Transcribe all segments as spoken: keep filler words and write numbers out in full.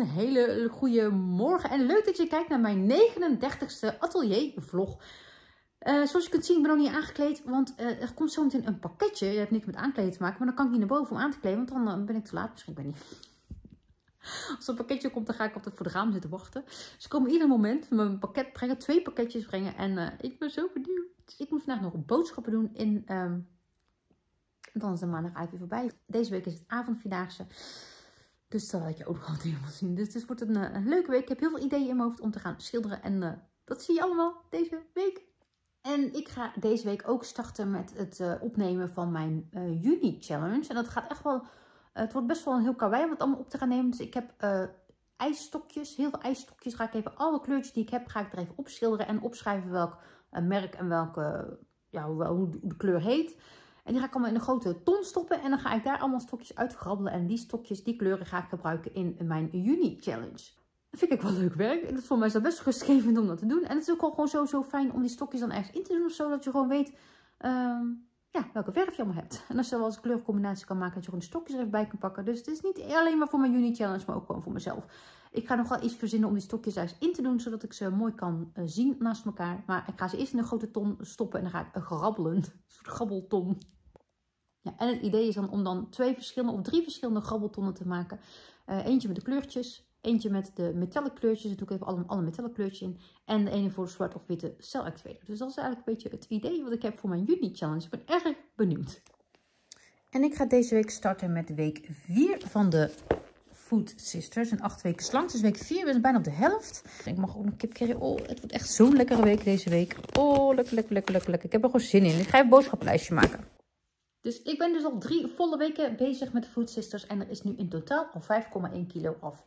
hele goede morgen en leuk dat je kijkt naar mijn negenendertigste atelier vlog. Uh, zoals je kunt zien, ik ben nog niet aangekleed, want uh, er komt zo meteen een pakketje. Je hebt niks met aankleden te maken, maar dan kan ik niet naar boven om aan te kleden, want dan uh, ben ik te laat. Misschien ben ik niet. Als er een pakketje komt, dan ga ik altijd voor de raam zitten wachten. Ze komen ieder moment mijn pakket brengen, twee pakketjes brengen en uh, ik ben zo benieuwd. Dus ik moet vandaag nog boodschappen doen in... Um, dan is de maandag eigenlijk weer voorbij. Deze week is het avondvierdaagse. Dus dan had je ook nog wat dingen van zien. Dus het wordt een, uh, een leuke week. Ik heb heel veel ideeën in mijn hoofd om te gaan schilderen. En uh, dat zie je allemaal deze week. En ik ga deze week ook starten met het uh, opnemen van mijn uh, juni challenge. En dat gaat echt wel... Uh, het wordt best wel een heel karwei om het allemaal op te gaan nemen. Dus ik heb uh, ijsstokjes. Heel veel ijsstokjes. Ga ik even alle kleurtjes die ik heb, ga ik er even opschilderen. En opschrijven welk uh, merk en welke, uh, ja, hoe, hoe de kleur heet. En die ga ik allemaal in een grote ton stoppen. En dan ga ik daar allemaal stokjes uitgrabbelen. En die stokjes, die kleuren ga ik gebruiken in mijn juni challenge. Dat vind ik wel leuk werk. En dat voor mij is dat best rustgevend om dat te doen. En het is ook wel gewoon zo, zo fijn om die stokjes dan ergens in te doen of zo. Dat je gewoon weet um, ja, welke verf je allemaal hebt. En als je wel eens een kleurcombinatie kan maken, dat je gewoon de stokjes er even bij kan pakken. Dus het is niet alleen maar voor mijn juni challenge, maar ook gewoon voor mezelf. Ik ga nog wel iets verzinnen om die stokjes ergens in te doen, zodat ik ze mooi kan uh, zien naast elkaar. Maar ik ga ze eerst in een grote ton stoppen en dan ga ik uh, grabbelen. Een soort grabbelton. Ja, en het idee is dan om dan twee verschillende of drie verschillende grabbeltonnen te maken. Uh, eentje met de kleurtjes, eentje met de metallic kleurtjes. Daar doe ik even alle, alle metallic kleurtjes in. En de ene voor de zwart of witte cel activator. Dus dat is eigenlijk een beetje het idee wat ik heb voor mijn juni challenge. Ik ben erg benieuwd. En ik ga deze week starten met week vier van de Food Sisters. En acht weken slang. Dus week vier, we zijn bijna op de helft. Ik mag ook nog kip carry. Oh, het wordt echt zo'n lekkere week deze week. Oh, lekker, lekker, lekker, lekker, lekker. Ik heb er gewoon zin in. Ik ga even een boodschappenlijstje maken. Dus ik ben dus al drie volle weken bezig met de Food Sisters. En er is nu in totaal al vijf komma één kilo af.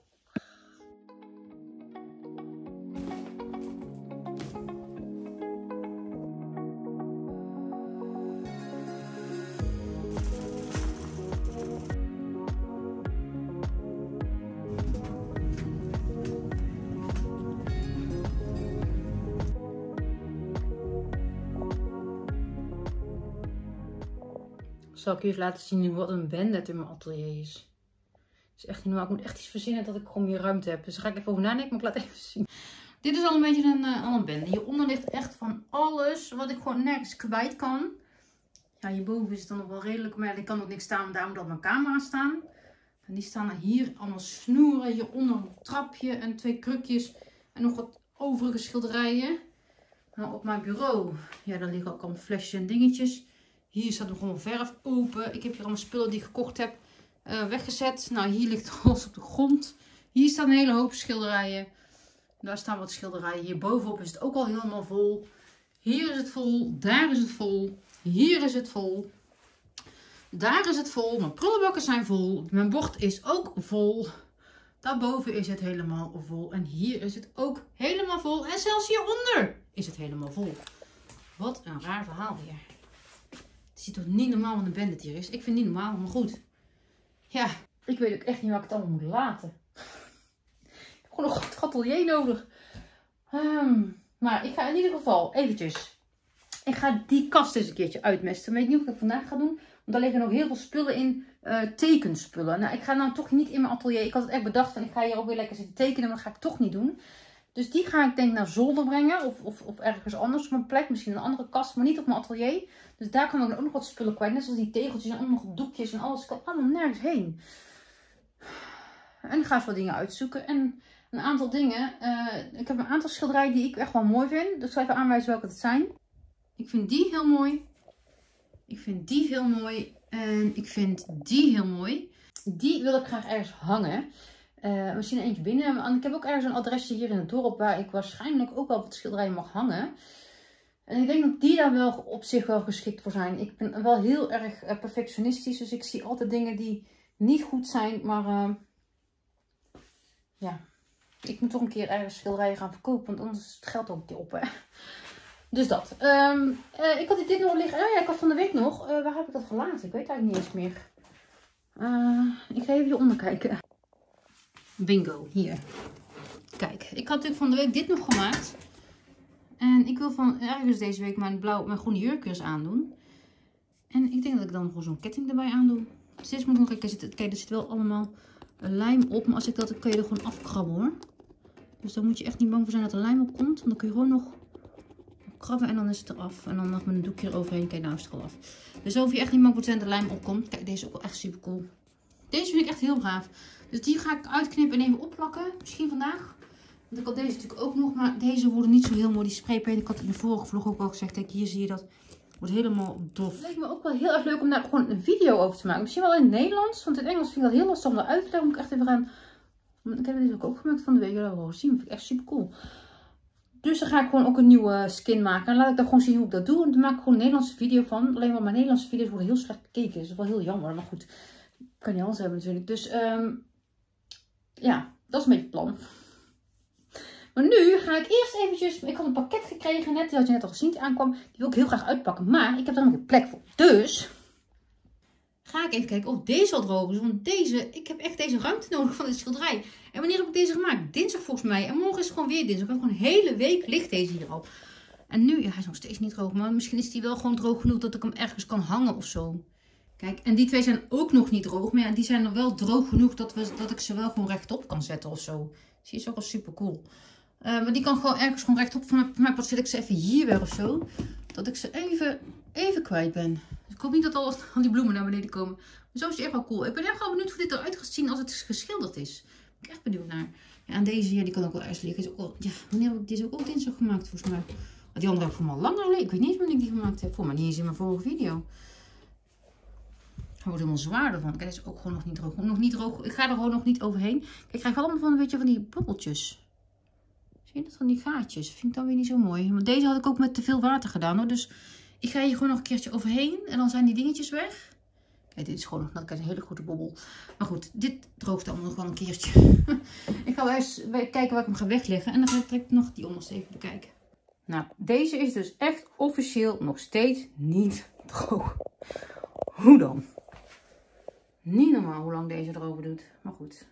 Zal ik je even laten zien wat een bende het in mijn atelier is. Het is echt niet normaal. Ik moet echt iets verzinnen dat ik gewoon meer ruimte heb. Dus daar ga ik even over nadenken, maar ik laat even zien. Dit is al een beetje een, uh, al een bende. Hieronder ligt echt van alles wat ik gewoon nergens kwijt kan. Ja, hierboven is het dan nog wel redelijk. Maar ja, ik kan ook niks staan, daarom dat mijn camera staan. En die staan er hier allemaal snoeren. Hieronder een trapje en twee krukjes. En nog wat overige schilderijen. Nou, op mijn bureau, ja, daar liggen ook allemaal flesjes en dingetjes. Hier staat nog gewoon verf open. Ik heb hier allemaal spullen die ik gekocht heb uh, weggezet. Nou, hier ligt alles op de grond. Hier staan een hele hoop schilderijen. Daar staan wat schilderijen. Hier bovenop is het ook al helemaal vol. Hier is het vol. Daar is het vol. Hier is het vol. Daar is het vol. Mijn prullenbakken zijn vol. Mijn bord is ook vol. Daarboven is het helemaal vol. En hier is het ook helemaal vol. En zelfs hieronder is het helemaal vol. Wat een raar verhaal hier. Het is toch niet normaal wat een bende het hier is. Ik vind het niet normaal, maar goed. Ja, ik weet ook echt niet waar ik het allemaal moet laten. Ik heb gewoon een goed atelier nodig. Um, maar ik ga in ieder geval eventjes. Ik ga die kast eens een keertje uitmesten. Ik weet niet of ik dat vandaag ga doen. Want daar liggen nog heel veel spullen in. Uh, tekenspullen. Nou, ik ga nou toch niet in mijn atelier. Ik had het echt bedacht van ik ga hier ook weer lekker zitten tekenen. Maar dat ga ik toch niet doen. Dus die ga ik denk naar zolder brengen. Of, of, of ergens anders op mijn plek. Misschien een andere kast. Maar niet op mijn atelier. Dus daar kan ik ook nog wat spullen kwijt. Net zoals die tegeltjes en allemaal nog doekjes en alles. Ik kan allemaal nergens heen. En ik ga eens wat dingen uitzoeken. En een aantal dingen. Uh, ik heb een aantal schilderijen die ik echt wel mooi vind. Dus ik zal even aanwijzen welke het zijn. Ik vind die heel mooi. Ik vind die heel mooi. En ik vind die heel mooi. Die wil ik graag ergens hangen. Uh, misschien eentje binnen. En ik heb ook ergens een adresje hier in het dorp waar ik waarschijnlijk ook wel wat schilderijen mag hangen. En ik denk dat die daar wel op zich wel geschikt voor zijn. Ik ben wel heel erg uh, perfectionistisch. Dus ik zie altijd dingen die niet goed zijn. Maar uh, ja, ik moet toch een keer ergens schilderijen gaan verkopen. Want anders is het geld ook een keer op. Hè? Dus dat. Um, uh, ik had dit nog liggen. Oh ja, ik had van de week nog. Uh, waar heb ik dat gelaten? Ik weet eigenlijk niet eens meer. Uh, ik ga even hieronder kijken. Bingo, hier. Kijk, ik had natuurlijk van de week dit nog gemaakt. En ik wil van ergens deze week mijn, blauw, mijn groene jurkjes aandoen. En ik denk dat ik dan gewoon zo'n ketting erbij aandoe. Dus dit moet nog even zitten. Kijk, er zit wel allemaal lijm op. Maar als ik dat, dan kun je er gewoon afkrabben hoor. Dus daar moet je echt niet bang voor zijn dat er lijm op komt. Want dan kun je gewoon nog krabben en dan is het eraf. En dan nog met een doekje eroverheen. Kijk, nou is het er al af. Dus daar hoef je echt niet bang voor te zijn dat er lijm op komt. Kijk, deze is ook wel echt super cool. Deze vind ik echt heel braaf. Dus die ga ik uitknippen en even opplakken. Misschien vandaag. Want ik had deze natuurlijk ook nog. Maar deze worden niet zo heel mooi. Die spraypaint. Ik had in de vorige vlog ook al gezegd. Kijk, hier zie je dat. Wordt helemaal dof. Het lijkt me ook wel heel erg leuk om daar gewoon een video over te maken. Misschien wel in het Nederlands. Want in het Engels vind ik dat heel lastig om dat uit te leggen. Moet ik echt even gaan. Ik heb dit ook gemaakt van de week. Dat hebben we al gezien. Dat vind ik echt super cool. Dus dan ga ik gewoon ook een nieuwe skin maken. En laat ik dan gewoon zien hoe ik dat doe. En dan maak ik gewoon een Nederlandse video van. Alleen maar mijn Nederlandse video's worden heel slecht bekeken. Dat is wel heel jammer. Maar goed. Kan niet alles hebben natuurlijk. Dus um, ja, dat is een beetje het plan. Maar nu ga ik eerst eventjes... Ik had een pakket gekregen net. Die had je net al gezien die aankwam. Die wil ik heel graag uitpakken. Maar ik heb er nog geen plek voor. Dus ga ik even kijken of deze al droog is. Want deze... Ik heb echt deze ruimte nodig van dit schilderij. En wanneer heb ik deze gemaakt? Dinsdag volgens mij. En morgen is het gewoon weer dinsdag. Ik heb gewoon een hele week ligt deze hier al. En nu... Ja, hij is nog steeds niet droog. Maar misschien is die wel gewoon droog genoeg dat ik hem ergens kan hangen of zo. Kijk, en die twee zijn ook nog niet droog. Maar ja, die zijn er wel droog genoeg dat, we, dat ik ze wel gewoon rechtop kan zetten of zo. Dus die is ook wel super cool. Uh, maar die kan gewoon ergens gewoon rechtop. Voor mij zet ik ze even hier weer of zo. Dat ik ze even, even kwijt ben. Dus ik hoop niet dat al, al die bloemen naar beneden komen. Maar zo is het echt wel cool. Ik ben echt wel benieuwd hoe dit eruit gaat zien als het geschilderd is. Daar ben ik echt benieuwd naar. Ja, en deze hier, die kan ook wel ergens liggen. Is ook wel, ja, wanneer heb ik deze ook al dinsdag gemaakt volgens mij? Maar die andere heb ik voor mij al langer geleden. Ik weet niet eens wanneer ik die gemaakt heb. Voor mij niet eens in mijn vorige video. Hij wordt helemaal zwaarder van. Kijk, deze is ook gewoon nog niet droog. Nog niet droog. Ik ga er gewoon nog niet overheen. Kijk, ik krijg allemaal van een beetje van die bubbeltjes. Zie je dat van die gaatjes? Vind ik dan weer niet zo mooi. Maar deze had ik ook met te veel water gedaan hoor. Dus ik ga hier gewoon nog een keertje overheen. En dan zijn die dingetjes weg. Kijk, dit is gewoon nog nou, kijk, een hele grote bobbel. Maar goed, dit droogt allemaal nog wel een keertje. Ik ga wel eens kijken waar ik hem ga wegleggen. En dan ga ik nog die onderste even bekijken. Nou, deze is dus echt officieel nog steeds niet droog. Hoe dan? Niet normaal hoe lang deze erover doet. Maar goed.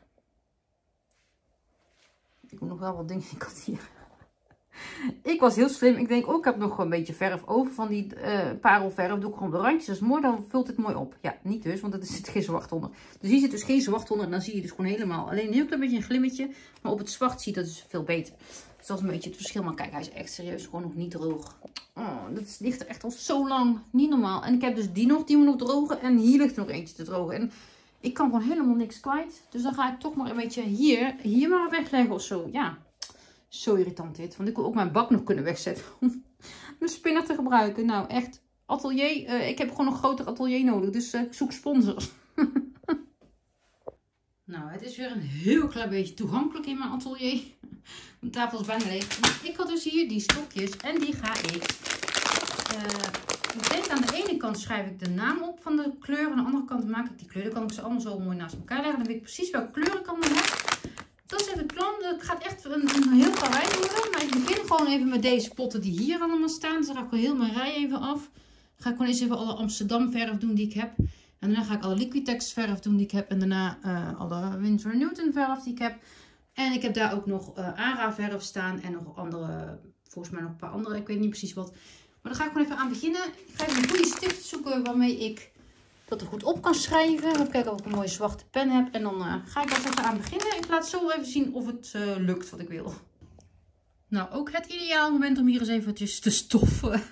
Ik moet nog wel wat dingen. Ik had hier. Ik was heel slim. Ik denk ook, ik heb nog een beetje verf over van die uh, parelverf. Doe ik gewoon de randjes. Dat is mooi. Dan vult het mooi op. Ja, niet dus, want er zit geen zwart onder. Dus hier zit dus geen zwart onder. En dan zie je dus gewoon helemaal. Alleen een heel klein beetje een glimmetje. Maar op het zwart zie je dat dus veel beter. Dus dat is een beetje het verschil. Maar kijk, hij is echt serieus gewoon nog niet droog. Oh, dat ligt er echt al zo lang. Niet normaal. En ik heb dus die nog. Die moet nog drogen. En hier ligt er nog eentje te drogen. En ik kan gewoon helemaal niks kwijt. Dus dan ga ik toch maar een beetje hier, hier maar wegleggen of zo. Ja, zo irritant dit. Want ik wil ook mijn bak nog kunnen wegzetten. Om mijn spinner te gebruiken. Nou, echt. Atelier. Uh, ik heb gewoon een groter atelier nodig. Dus uh, ik zoek sponsors. Nou, het is weer een heel klein beetje toegankelijk in mijn atelier. Mijn tafel is bijna leeg. Ik had dus hier die stokjes. En die ga ik... Uh, Ik denk aan de ene kant schrijf ik de naam op van de kleur. Aan de andere kant maak ik die kleur. Dan kan ik ze allemaal zo mooi naast elkaar leggen. Dan weet ik precies welke kleur ik allemaal heb. Dat is even het plan. Het gaat echt een, een heel paar rijen worden. Maar ik begin gewoon even met deze potten die hier allemaal staan. Dus dan ga ik gewoon heel mijn rij even af. Dan ga ik gewoon eens even alle Amsterdam verf doen die ik heb. En daarna ga ik alle Liquitex verf doen die ik heb. En daarna uh, alle Winsor Newton verf die ik heb. En ik heb daar ook nog uh, Ara verf staan. En nog andere, volgens mij nog een paar andere. Ik weet niet precies wat. Maar dan ga ik gewoon even aan beginnen. Ik ga even een goede stift zoeken waarmee ik dat er goed op kan schrijven. Even kijken of ik een mooie zwarte pen heb. En dan uh, ga ik er even aan beginnen. Ik laat zo even zien of het uh, lukt wat ik wil. Nou, ook het ideaal moment om hier eens eventjes te stoffen.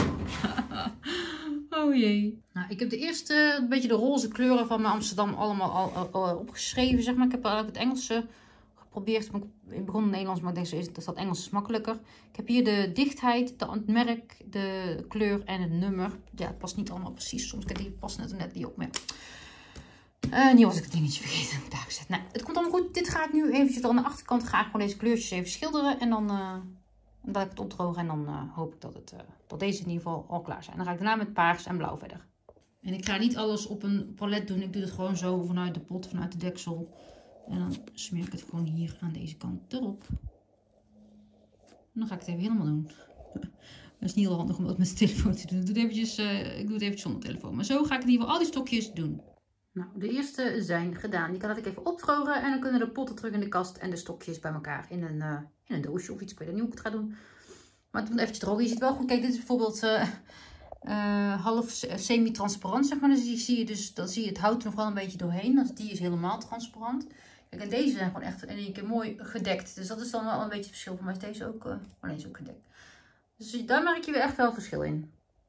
Oh jee. Nou, ik heb de eerste, een beetje de roze kleuren van mijn Amsterdam allemaal al, al, al opgeschreven. Zeg maar. Ik heb eigenlijk het Engelse geprobeerd. Ik begon in het Nederlands, maar ik denk dat dat Engels is makkelijker. Ik heb hier de dichtheid, de, het merk, de kleur en het nummer. Ja, het past niet allemaal precies. Soms kan die past net net niet op. Maar uh, nu was ik het dingetje vergeten. Heb ik daar gezet. Nou, het komt allemaal goed. Dit ga ik nu eventjes aan de achterkant. Ga ik gewoon deze kleurtjes even schilderen. En dan uh, laat ik het opdrogen. En dan uh, hoop ik dat, het, uh, dat deze in ieder geval al klaar zijn. Dan ga ik daarna met paars en blauw verder. En ik ga niet alles op een palet doen. Ik doe het gewoon zo vanuit de pot, vanuit de deksel. En dan smeer ik het gewoon hier aan deze kant erop. En dan ga ik het even helemaal doen. Dat is niet heel handig om dat met de telefoon te doen. Ik doe het eventjes, uh, ik doe het eventjes zonder telefoon. Maar zo ga ik in ieder geval al die stokjes doen. Nou, de eerste zijn gedaan. Die laat ik even opdrogen. En dan kunnen de potten terug in de kast en de stokjes bij elkaar in een, uh, in een doosje of iets. Ik weet niet hoe ik het ga doen. Maar het moet eventjes drogen. Je ziet wel goed. Kijk, dit is bijvoorbeeld uh, uh, half semi-transparant, zeg maar. Dus die zie je dus, dan zie je het hout nog wel een beetje doorheen. Dus die is helemaal transparant. Kijk, en deze zijn gewoon echt in één keer mooi gedekt. Dus dat is dan wel een beetje het verschil. Voor mij is deze ook, uh, oh nee, is ook gedekt. Dus daar merk je weer echt wel verschil in.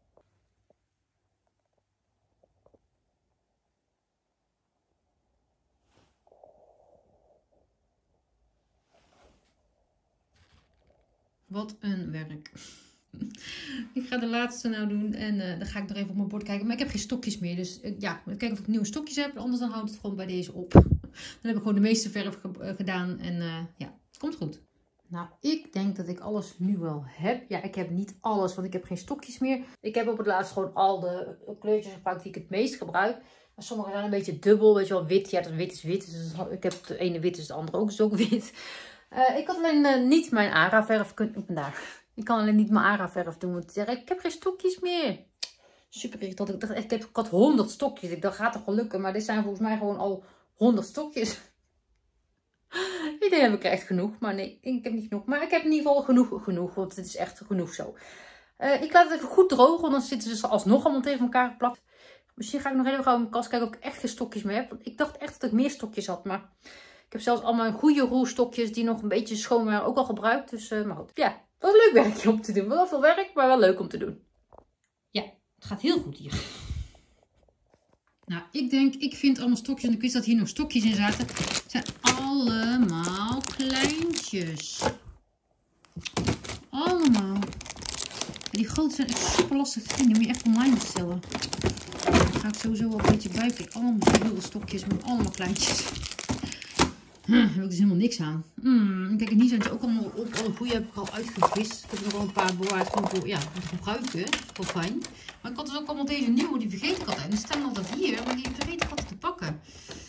Wat een werk. Ik ga de laatste nou doen en uh, dan ga ik nog even op mijn bord kijken. Maar ik heb geen stokjes meer. Dus uh, ja, kijken of ik nieuwe stokjes heb. Anders dan houdt het gewoon bij deze op. Dan heb ik gewoon de meeste verf ge uh, gedaan. En uh, ja, het komt goed. Nou, ik denk dat ik alles nu wel heb. Ja, ik heb niet alles, want ik heb geen stokjes meer. Ik heb op het laatst gewoon al de kleurtjes gebruikt die ik het meest gebruik. Maar sommige zijn een beetje dubbel. Weet je wel, wit. Ja, dat wit is wit. Dus ik heb de ene wit, dus de andere ook, is ook wit. Uh, ik had alleen uh, niet mijn Ara verf kunnen. Ik ben daar. Ik kan alleen niet mijn Ara verf doen. Want ik heb geen stokjes meer. Super irritant. Ik dacht, ik, heb, ik had honderd stokjes. Ik dacht, gaat toch wel lukken. Maar dit zijn volgens mij gewoon al honderd stokjes. Ik denk, heb ik er echt genoeg. Maar nee, ik heb niet genoeg. Maar ik heb in ieder geval genoeg genoeg. Want het is echt genoeg zo. Uh, ik laat het even goed drogen. Want dan zitten ze dus alsnog allemaal tegen elkaar geplakt. Misschien ga ik nog even gauw in mijn kast kijken of ik echt geen stokjes meer heb. Want ik dacht echt dat ik meer stokjes had. Maar ik heb zelfs allemaal goede roerstokjes die nog een beetje schoon waren ook al gebruikt. Dus, uh, maar goed. Ja, wat een leuk werkje om te doen. Wel veel werk, maar wel leuk om te doen. Ja, het gaat heel goed hier. Nou, ik denk, ik vind allemaal stokjes. En ik wist dat hier nog stokjes in zaten. Het zijn allemaal kleintjes. Allemaal. En die grote zijn echt super lastig te vinden. Die moet je echt online bestellen. Daar ga ik sowieso wel een beetje bij. Kijk, allemaal heel stokjes met allemaal kleintjes. Daar heb ik dus helemaal niks aan. Mm, kijk, hier zijn ze ook allemaal op. Alle goede heb ik al uitgevist. Ik heb nog wel een paar bewaard voor, ja, om te gebruiken. Dat is wel fijn. Maar ik had dus ook allemaal deze nieuwe, die vergeet ik altijd. Die staan altijd hier, maar die vergeet ik altijd te pakken.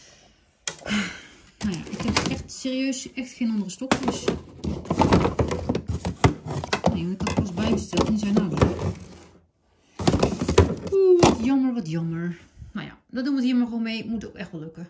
Nou ja, ik heb echt serieus echt geen andere stokjes. Nee, ik had pas bijgesteld en die zijn nou zo. Oeh, wat jammer, wat jammer. Nou ja, dat doen we hier maar gewoon mee. Moet ook echt wel lukken.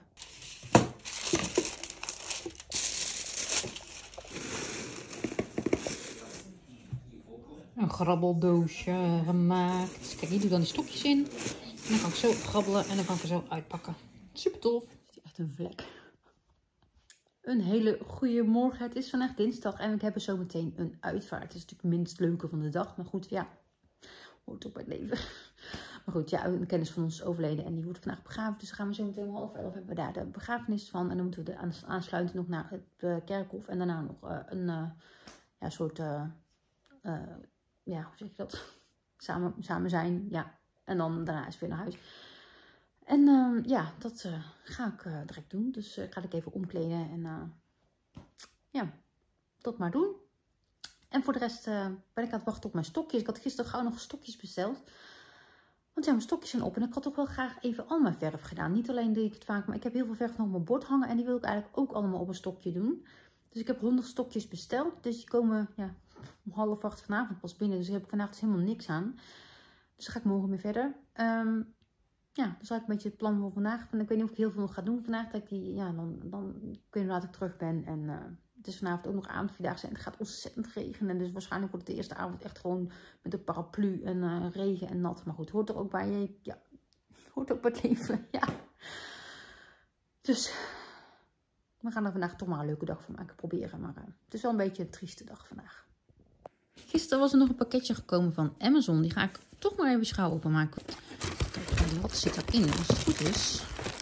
Een grabbeldoosje gemaakt. Kijk, hier doe ik dan die stokjes in. En dan kan ik zo grabbelen en dan kan ik er zo uitpakken. Super tof. Het is echt een vlek. Een hele goede morgen. Het is vandaag dinsdag en we hebben zo meteen een uitvaart. Het is natuurlijk het minst leuke van de dag. Maar goed, ja. Hoort op het leven. Maar goed, ja, een kennis van ons is overleden en die wordt vandaag begraven. Dus dan gaan we zo meteen om half elf hebben we daar de begrafenis van. En dan moeten we de aansluitend nog naar het uh, kerkhof. En daarna nog uh, een uh, ja, soort... Uh, uh, ja, hoe zeg je dat? Samen, samen zijn, ja. En dan daarna is weer naar huis. En uh, ja, dat uh, ga ik uh, direct doen. Dus uh, ga ik even omkleden en uh, ja, dat maar doen. En voor de rest uh, ben ik aan het wachten op mijn stokjes. Ik had gisteren gauw nog stokjes besteld. Want ja, mijn stokjes zijn op. En ik had ook wel graag even al mijn verf gedaan. Niet alleen deed ik het vaak, maar ik heb heel veel verf nog op mijn bord hangen. En die wil ik eigenlijk ook allemaal op een stokje doen. Dus ik heb honderd stokjes besteld. Dus die komen ja, om half acht vanavond pas binnen. Dus daar heb ik vanavond dus helemaal niks aan. Dus dan ga ik morgen weer verder. Um, ja, dat is eigenlijk een beetje het plan voor vandaag. Ik weet niet of ik heel veel nog ga doen vandaag. Dat ik die, ja, dan, dan kun je laat ik terug ben. En uh, het is vanavond ook nog avondvierdaagse. En het gaat ontzettend regenen. Dus waarschijnlijk wordt het de eerste avond echt gewoon met een paraplu en uh, regen en nat. Maar goed, hoort er ook bij je. Ja, hoort ook bij het leven. Ja. Dus we gaan er vandaag toch maar een leuke dag van maken. Proberen. Maar uh, het is wel een beetje een trieste dag vandaag. Gisteren was er nog een pakketje gekomen van Amazon. Die ga ik toch maar even schouw openmaken. Kijk, wat zit erin? Als het goed is.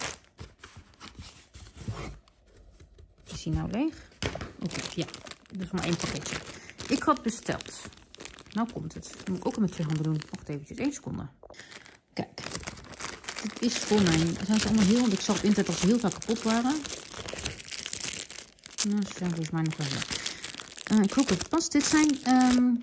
Is die nou leeg? Oké, okay, ja. Dat is maar één pakketje. Ik had besteld. Nou komt het. Dat moet ik ook met twee handen doen. Wacht eventjes, één seconde. Kijk. Dit is voor mijn... Er zijn ze allemaal heel... Want ik zag op internet dat ze heel vaak kapot waren. Nou, ze zijn volgens mij nog wel leuk. Uh, ik hoop dat het past. Dit zijn... Um...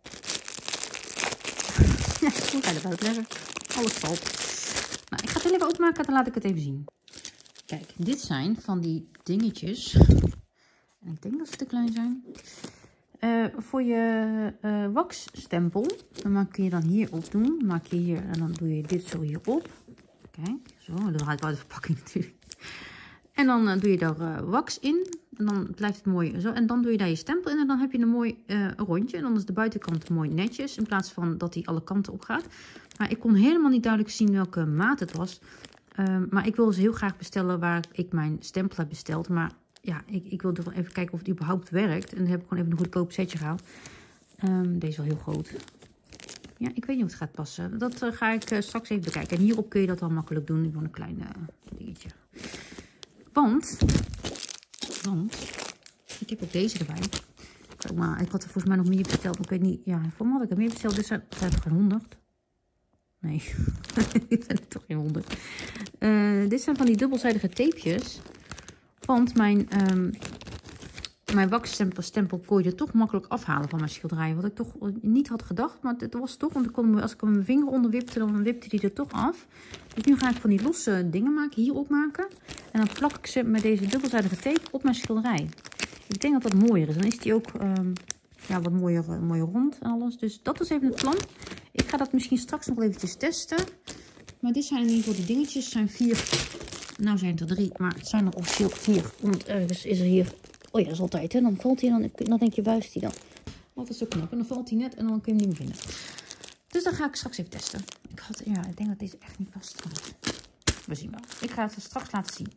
ja, hoe ga je dat uitleggen? Alles valt. Nou, ik ga het heel even openmaken. Dan laat ik het even zien. Kijk, dit zijn van die dingetjes. En ik denk dat ze te klein zijn. Uh, voor je uh, waxstempel. Dan maak je dan hier op doen. Maak je hier en dan doe je dit zo hierop. Kijk, zo. Dat draait uit de verpakking natuurlijk. En dan uh, doe je daar uh, wax in. En dan blijft het mooi zo. En dan doe je daar je stempel in. En dan heb je een mooi uh, rondje. En dan is de buitenkant mooi netjes. In plaats van dat die alle kanten op gaat. Maar ik kon helemaal niet duidelijk zien welke maat het was. Uh, maar ik wil ze heel graag bestellen waar ik mijn stempel heb besteld. Maar ja, ik, ik wilde wel even kijken of het überhaupt werkt. En dan heb ik gewoon even een goedkoop setje gehaald. Um, deze is wel heel groot. Ja, ik weet niet of het gaat passen. Dat uh, ga ik uh, straks even bekijken. En hierop kun je dat wel makkelijk doen. Ik wil een klein uh, dingetje. Want, want, ik heb ook deze erbij. Kijk maar, ik had er volgens mij nog meer besteld. Ik weet niet, ja, voor mij had ik er meer besteld. Dit zijn, zijn er geen honderd. Nee, dit zijn er toch geen honderd. Uh, dit zijn van die dubbelzijdige tapejes. Want mijn, um, mijn wakstempel stempel kon je er toch makkelijk afhalen van mijn schilderijen. Wat ik toch niet had gedacht. Maar het was toch, want ik kon, als ik hem mijn vinger onder wipte, dan wipte die er toch af. Dus nu ga ik van die losse dingen maken, hierop maken. En dan plak ik ze met deze dubbelzijdige tape op mijn schilderij. Ik denk dat dat mooier is. Dan is die ook um, ja, wat mooier, uh, mooier rond en alles. Dus dat is even het plan. Ik ga dat misschien straks nog eventjes testen. Maar dit zijn in ieder geval die dingetjes. Het zijn vier. Nou zijn het er drie. Maar het zijn er officieel vier. Want ergens is er hier. Oh ja, dat is altijd. Hè? Dan valt hij dan. Dan denk je, waar is die dan? Altijd zo knap. En dan valt hij net en dan kun je hem niet meer vinden. Dus dan ga ik straks even testen. Ik, had, ja, ik denk dat deze echt niet past. We zien wel. Ik ga het straks laten zien.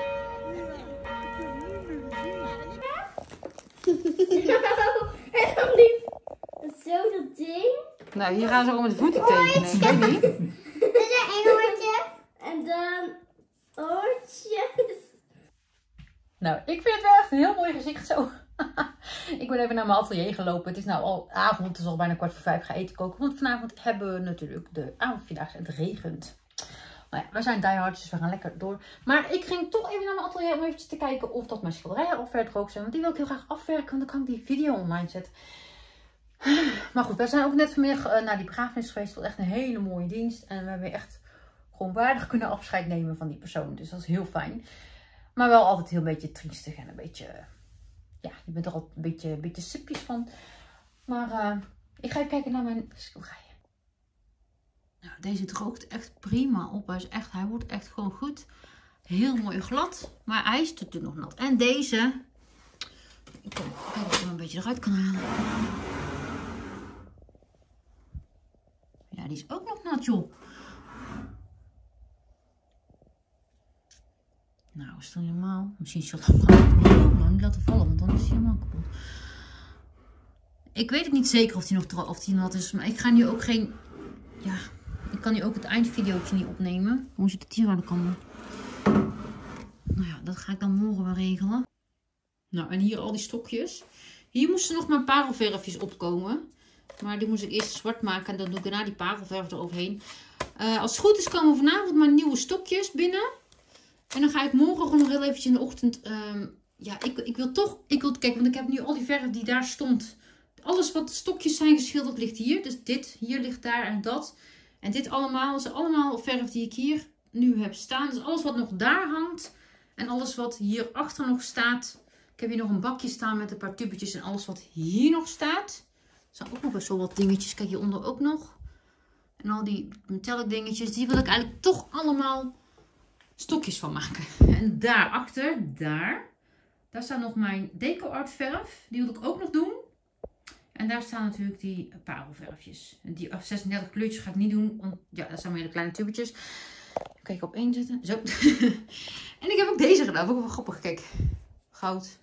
En dan liep zo dat ding. Nou, hier gaan ze ook met de voeten tekenen. Ik weet niet. Er is een oortje. En dan oortjes. Nou, ik vind het wel echt een heel mooi gezicht zo. Ik ben even naar mijn atelier gelopen. Het is nou al avond. Het is al bijna kwart voor vijf. Ik ga eten koken. Want vanavond hebben we natuurlijk de avondvierdaagse. Het regent. Nou ja, we zijn diehards, dus we gaan lekker door. Maar ik ging toch even naar mijn atelier om even te kijken of dat mijn schilderijen al ver droog zijn. Want die wil ik heel graag afwerken, want dan kan ik die video online zetten. Maar goed, we zijn ook net vanmiddag uh, naar die begrafenis geweest. Het was echt een hele mooie dienst. En we hebben echt gewoon waardig kunnen afscheid nemen van die persoon. Dus dat is heel fijn. Maar wel altijd heel een beetje triestig en een beetje... Ja, je bent er altijd een beetje, een beetje sipjes van. Maar uh, ik ga even kijken naar mijn schilderijen. Nou, deze droogt echt prima op. Hij, is echt, hij wordt echt gewoon goed. Heel mooi glad. Maar hij is natuurlijk nog nat. En deze... Ik kan kijken of ik hem een beetje eruit kan halen. Ja, die is ook nog nat, joh. Nou, is het helemaal... Misschien zal ik hem nog niet laten vallen, want dan is hij helemaal kapot. Ik weet het niet zeker of hij nog of die nat is. Maar ik ga nu ook geen... Ja... Ik kan nu ook het eindvideootje niet opnemen. Hoe zit het hier aan de kant? Nou ja, dat ga ik dan morgen weer regelen. Nou, en hier al die stokjes. Hier moesten nog maar parelverfjes opkomen. Maar die moest ik eerst zwart maken. En dan doe ik daarna die parelverf eroverheen. Uh, als het goed is komen vanavond maar nieuwe stokjes binnen. En dan ga ik morgen gewoon nog heel eventjes in de ochtend... Um, ja, ik, ik wil toch... Ik wil, kijk, want ik heb nu al die verf die daar stond. Alles wat stokjes zijn geschilderd ligt hier. Dus dit, hier ligt daar en dat... En dit allemaal is allemaal verf die ik hier nu heb staan. Dus alles wat nog daar hangt. En alles wat hierachter nog staat. Ik heb hier nog een bakje staan met een paar tubetjes. En alles wat hier nog staat. Er zijn ook nog best wel wat dingetjes. Kijk hieronder ook nog. En al die metallic dingetjes. Die wil ik eigenlijk toch allemaal stokjes van maken. En daarachter, daar. Daar staat nog mijn Deco Art verf. Die wil ik ook nog doen. En daar staan natuurlijk die parelverfjes. En die zesendertig kleurtjes ga ik niet doen. Want ja, dat zijn weer de kleine tubetjes. Kijk, op één zetten. Zo. En ik heb ook deze gedaan. Ook wel grappig. Kijk. Goud.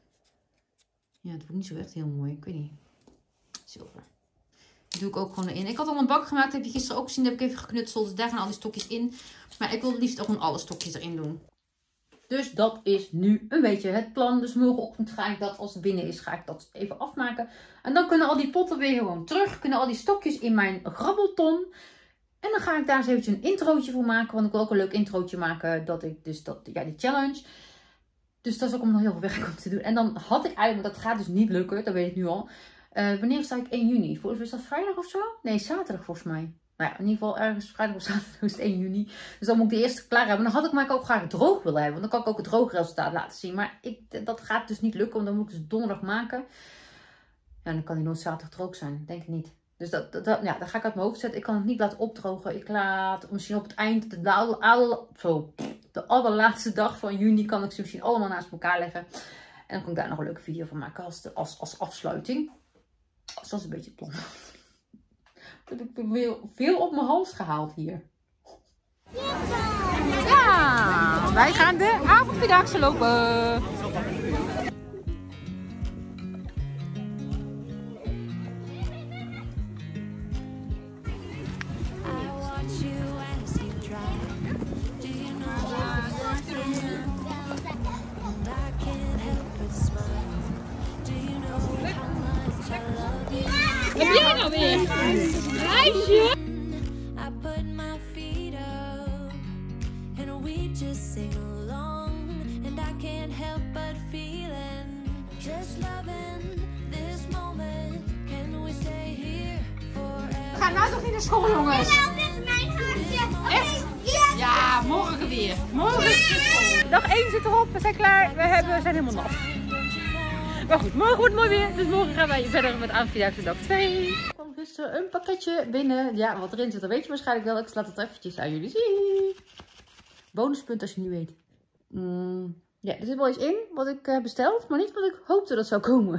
Ja, het wordt niet zo echt heel mooi. Ik weet niet. Zilver. Dat doe ik ook gewoon erin. Ik had al een bak gemaakt. Dat heb je gisteren ook gezien. Dat heb ik even geknutseld. Dus daar gaan al die stokjes in. Maar ik wil het liefst ook gewoon alle stokjes erin doen. Dus dat is nu een beetje het plan. Dus morgenochtend ga ik dat, als het binnen is, ga ik dat even afmaken. En dan kunnen al die potten weer gewoon terug. Kunnen al die stokjes in mijn grabbelton. En dan ga ik daar eens eventjes een introotje voor maken. Want ik wil ook een leuk introotje maken. Dat ik dus dat, ja, die challenge. Dus dat is ook om nog heel veel werk om te doen. En dan had ik eigenlijk, dat gaat dus niet lukken. Dat weet ik nu al. Uh, wanneer sta ik één juni? Is dat vrijdag of zo? Nee, zaterdag volgens mij. Nou ja, in ieder geval ergens vrijdag of zaterdag is het één juni. Dus dan moet ik de eerste klaar hebben. Dan had ik maar ook graag droog willen hebben. Want dan kan ik ook het droge resultaat laten zien. Maar ik, dat gaat dus niet lukken. Want dan moet ik dus donderdag maken. Ja, dan kan die nooit zaterdag droog zijn. Denk ik niet. Dus dat, dat, ja, dat ga ik uit mijn hoofd zetten. Ik kan het niet laten opdrogen. Ik laat misschien op het eind, de, al, al, zo, de allerlaatste dag van juni, kan ik ze misschien allemaal naast elkaar leggen. En dan kan ik daar nog een leuke video van maken als, de, als, als afsluiting. Dus dat is een beetje het plan. Ik heb veel, veel op mijn hals gehaald hier. Ja, wij gaan de avondvierdaagse lopen. Heb jij nou weer? Meisje! I put my feet up and we just sing along, and I can't help but feeling just loving this moment. Can we stay here forever? Ga nou toch niet naar school, jongens? Ja, dit is mijn hartje. Echt? Ja, morgen weer. Morgen is het school. Dag één zit erop, we zijn klaar. We, hebben, we zijn helemaal nat. Maar goed, morgen wordt het mooi weer. Dus morgen gaan wij verder met aanvierdaagse dag twee. Er kwam gisteren een pakketje binnen. Ja, wat erin zit, dat weet je waarschijnlijk wel. Ik laat het eventjes aan jullie zien. Bonuspunt als je niet weet. Mm, ja, er zit wel iets in wat ik heb besteld. Maar niet wat ik hoopte dat zou komen.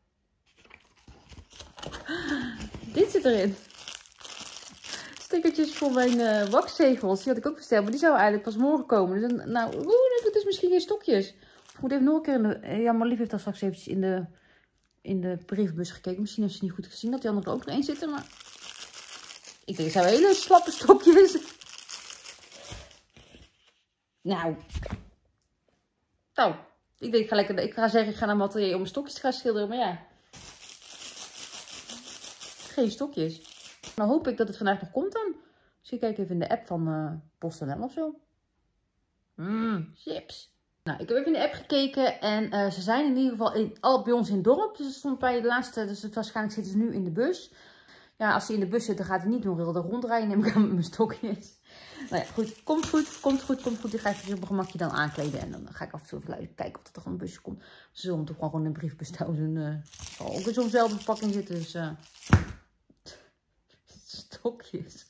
Dit zit erin. Stickertjes voor mijn uh, waxzegels. Die had ik ook besteld. Maar die zouden eigenlijk pas morgen komen. Dus dan, nou, oeh, dat is misschien geen stokjes. Ik moet even nog een keer in de... Ja, maar Lief heeft al straks eventjes in de, in de brievenbus gekeken. Misschien heeft ze niet goed gezien dat die andere er ook nog één zitten. Maar ik denk, het zijn hele slappe stokjes. Nou. Nou. Ik denk, ik ga, lekker, ik ga zeggen, ik ga naar mijn atelier om mijn stokjes te gaan schilderen. Maar ja. Geen stokjes. Nou hoop ik dat het vandaag nog komt dan. Dus ik kijk even in de app van uh, PostNL of zo. Mmm, chips. Nou, ik heb even in de app gekeken en uh, ze zijn in ieder geval in, al bij ons in het dorp. Dus het stond bij de laatste, dus waarschijnlijk zitten ze nu in de bus. Ja, als ze in de bus zitten, gaat hij niet nog heel de rondrijden. Neem ik aan met mijn stokjes. Nou ja, goed. Komt goed, komt goed, komt goed. Die ga ik op een gemakje dan aankleden. En dan ga ik af en toe even kijken of er toch een busje komt. Ze zullen toch gewoon in een briefbus houden. Uh, zal ook in zo'nzelfde verpakking zitten. Dus, uh... stokjes.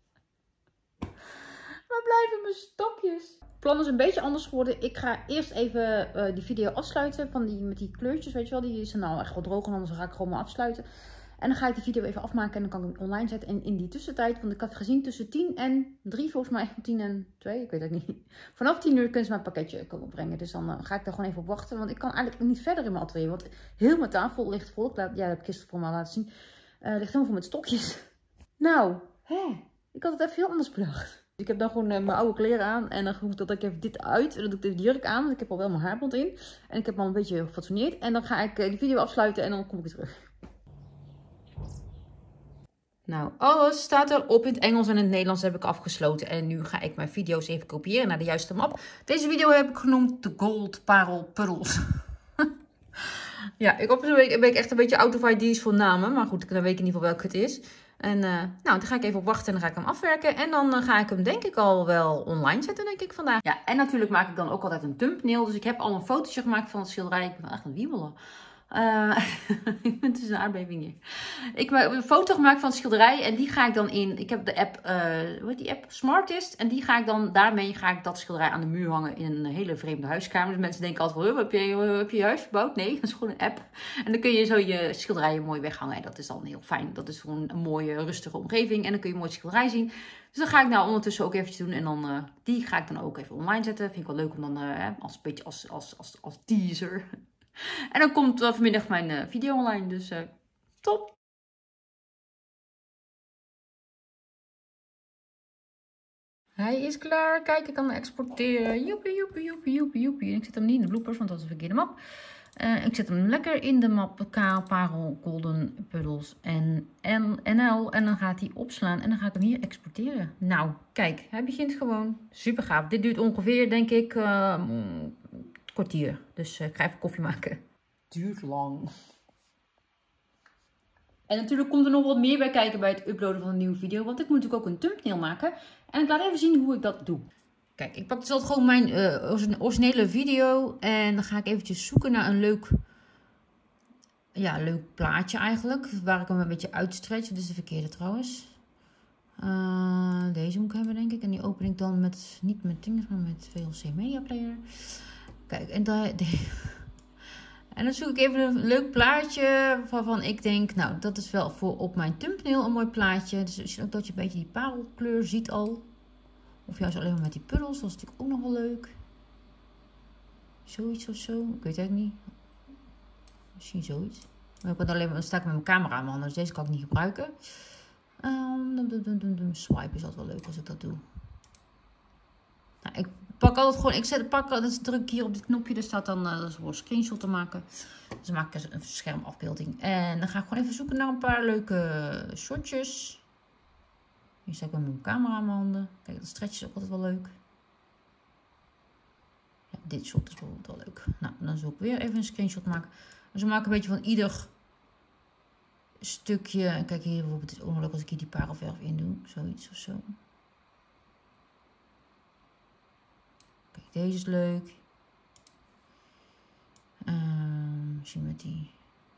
Waar blijven mijn stokjes? Het plan is een beetje anders geworden. Ik ga eerst even uh, die video afsluiten van die, met die kleurtjes, weet je wel. Die is er nou echt wel droog en anders ga ik gewoon maar afsluiten. En dan ga ik de video even afmaken en dan kan ik hem online zetten. En in die tussentijd, want ik had gezien tussen tien en drie volgens mij, tien en twee, ik weet het niet. Vanaf tien uur kunnen ze mijn pakketje komen brengen. Dus dan uh, ga ik daar gewoon even op wachten. Want ik kan eigenlijk niet verder in mijn atelier. Want heel mijn tafel ligt vol. Ja, dat heb ik gisteren voor me laten zien. Uh, ligt helemaal vol met stokjes. Nou, hè, ik had het even heel anders bedacht. Ik heb dan gewoon uh, mijn oude kleren aan en dan doe ik dat ik even dit uit. En dan doe ik de jurk aan, want ik heb al wel mijn haarband in. En ik heb hem al een beetje gefatsoeneerd. En dan ga ik uh, die video afsluiten en dan kom ik weer terug. Nou, alles staat erop in het Engels en in het Nederlands heb ik afgesloten. En nu ga ik mijn video's even kopiëren naar de juiste map. Deze video heb ik genoemd de Gold Parel Puddles. Ja, ik op een week ben ik echt een beetje out of ideas voor namen. Maar goed, dan weet ik in ieder geval welke het is. En uh, nou, dan ga ik even op wachten en dan ga ik hem afwerken. En dan uh, ga ik hem denk ik al wel online zetten, denk ik, vandaag. Ja, en natuurlijk maak ik dan ook altijd een thumbnail. Dus ik heb al een fotootje gemaakt van het schilderij. Ik ben echt aan het wiebelen. Uh, het is een aardbeving hier. Ik heb een foto gemaakt van het schilderij en die ga ik dan in. Ik heb de app, uh, hoe heet die app? Smartest. En die ga ik dan, daarmee ga ik dat schilderij aan de muur hangen in een hele vreemde huiskamer. Dus mensen denken altijd wel, heb je, heb je je huis verbouwd? Nee, dat is gewoon een app. En dan kun je zo je schilderijen mooi weghangen. En dat is dan heel fijn. Dat is gewoon een mooie, rustige omgeving. En dan kun je mooi schilderij zien. Dus dat ga ik nou ondertussen ook eventjes doen. En dan, uh, die ga ik dan ook even online zetten. Vind ik wel leuk om dan, uh, als, beetje als, als, als, als teaser. En dan komt uh, vanmiddag mijn uh, video online, dus uh, top! Hij is klaar. Kijk, ik kan hem exporteren. Joepie, joepie, joepie, joepie, joepie. En ik zet hem niet in de bloopers, want dat is een verkeerde map. Uh, ik zet hem lekker in de map K, Parel, Golden, Puddles en N L. En dan gaat hij opslaan en dan ga ik hem hier exporteren. Nou, kijk, hij begint gewoon. Super gaaf. Dit duurt ongeveer, denk ik, uh, kwartier. Dus uh, ik ga even koffie maken. Duurt lang. En natuurlijk komt er nog wat meer bij kijken bij het uploaden van een nieuwe video. Want ik moet natuurlijk ook een thumbnail maken. En ik laat even zien hoe ik dat doe. Kijk, ik pak dus altijd gewoon mijn uh, originele video. En dan ga ik eventjes zoeken naar een leuk, ja, leuk plaatje eigenlijk. Waar ik hem een beetje uitstretch. Dit is de verkeerde trouwens. Uh, deze moet ik hebben, denk ik. En die open ik dan met, niet met dingen, maar met V L C Media Player. Kijk, en daar... En dan zoek ik even een leuk plaatje waarvan ik denk, nou, dat is wel voor op mijn thumbnail een mooi plaatje. Dus ook dat je een beetje die parelkleur ziet al. Of juist alleen maar met die puddels, dat is natuurlijk ook nog wel leuk. Zoiets of zo, ik weet het niet. Misschien zoiets. Maar ik kan alleen maar, dan sta ik met mijn camera aan, dus deze kan ik niet gebruiken. Um, dum, dum, dum, dum. Swipe is altijd wel leuk als ik dat doe. Nou, ik pak altijd gewoon, ik zet, pak, dus druk hier op dit knopje, er staat dan, uh, dat is voor een screenshot te maken. Dus dan maak ik een schermafbeelding. En dan ga ik gewoon even zoeken naar een paar leuke shotjes. Hier sta ik met mijn camera in mijn handen. Kijk, dat stretch is ook altijd wel leuk. Ja, dit shot is bijvoorbeeld wel leuk. Nou, dan zal ik weer even een screenshot maken. Dus we maken een beetje van ieder stukje. Kijk hier bijvoorbeeld, het is ook wel leuk als ik hier die parelverf in doe. Zoiets of zo. Kijk, deze is leuk. Uh, misschien met die.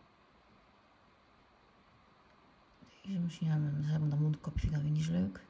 Deze misschien, ja, met dat mondkapje vind ik dan weer niet zo leuk.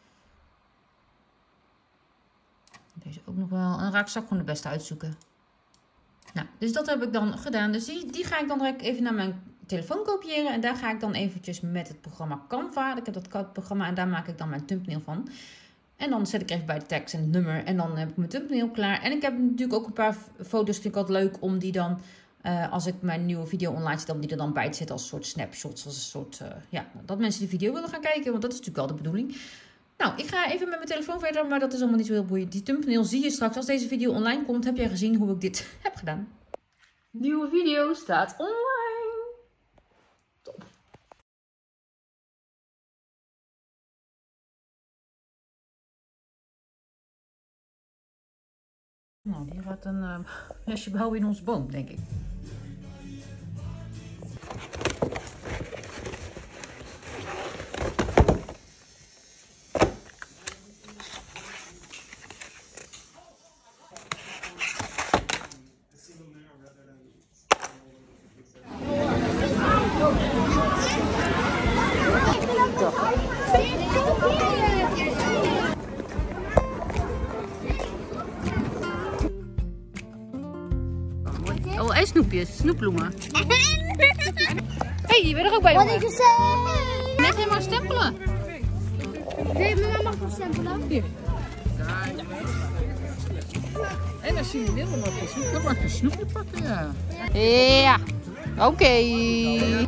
Deze ook nog wel. En dan ga ik straks gewoon de beste uitzoeken. Nou, dus dat heb ik dan gedaan. Dus die, die ga ik dan direct even naar mijn telefoon kopiëren. En daar ga ik dan eventjes met het programma Canva. Ik heb dat programma en daar maak ik dan mijn thumbnail van. En dan zet ik even bij de tekst en het nummer. En dan heb ik mijn thumbnail klaar. En ik heb natuurlijk ook een paar foto's. Vind ik altijd leuk om die dan, uh, als ik mijn nieuwe video online zet, om die er dan bij te zetten als een soort snapshots. Als een soort, uh, ja, dat mensen die video willen gaan kijken. Want dat is natuurlijk wel de bedoeling. Nou, ik ga even met mijn telefoon verder, maar dat is allemaal niet zo heel boeiend. Die thumbnail zie je straks. Als deze video online komt, heb jij gezien hoe ik dit heb gedaan. Nieuwe video staat online. Top. Nou, hier gaat een uh, nestje bouwen in onze boom, denk ik. Oh, en snoepjes, snoepbloemen. Hé, hey, je bent er ook bij, jongen. Wat ik zei. Net helemaal stempelen. Nee, mama mag nog stempelen. Hier. En als je wil nog een snoepje, dan mag je een snoepje pakken, ja. Ja, oké. Okay.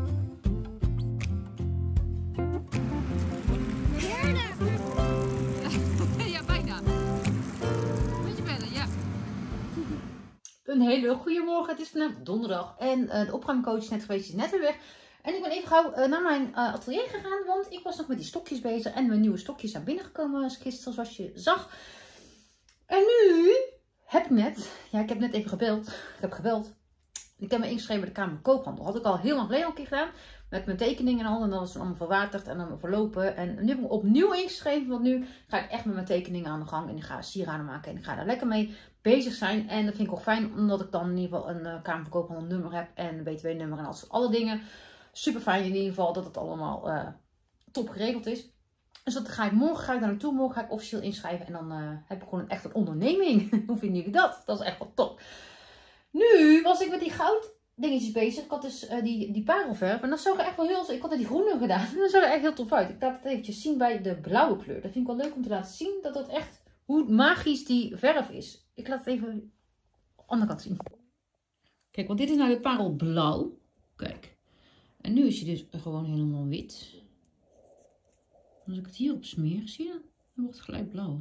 Ja, bijna. Beetje verder, ja. Een hele goede morgen. Het is vandaag donderdag en uh, de opruimcoach is net geweest, is net weer weg. En ik ben even gauw uh, naar mijn uh, atelier gegaan, want ik was nog met die stokjes bezig. En mijn nieuwe stokjes zijn binnengekomen gisteren, zoals je zag. En nu heb ik net, ja ik heb net even gebeld. Ik heb gebeld. Ik heb me ingeschreven bij de Kamer van Koophandel. Had ik al heel lang geleden al een keer gedaan. Met mijn tekeningen en al. En dat was toen allemaal verwaterd en dan verlopen. En nu heb ik me opnieuw ingeschreven. Want nu ga ik echt met mijn tekeningen aan de gang. En ik ga sieraden maken. En ik ga daar lekker mee bezig zijn. En dat vind ik ook fijn. Omdat ik dan in ieder geval een uh, Kamer van Koophandel nummer heb. En een B T W-nummer en al soort alle dingen. Super fijn in ieder geval dat het allemaal uh, top geregeld is. Dus dat ga ik morgen ga ik daar naartoe. Morgen ga ik officieel inschrijven. En dan uh, heb ik gewoon een, echt een onderneming. Hoe vinden jullie dat? Dat is echt wel top. Nu was ik met die goud dingetjes bezig. Ik had dus uh, die, die parelverf. En dat zag er echt wel heel... Ik had er die groene gedaan. En dat zag er echt heel tof uit. Ik laat het eventjes zien bij de blauwe kleur. Dat vind ik wel leuk om te laten zien. Dat dat echt... Hoe magisch die verf is. Ik laat het even aan de andere kant zien. Kijk, want dit is nou het parelblauw. Kijk. En nu is hij dus gewoon helemaal wit. Als ik het hierop smeer, zie je dat? Dan wordt het gelijk blauw.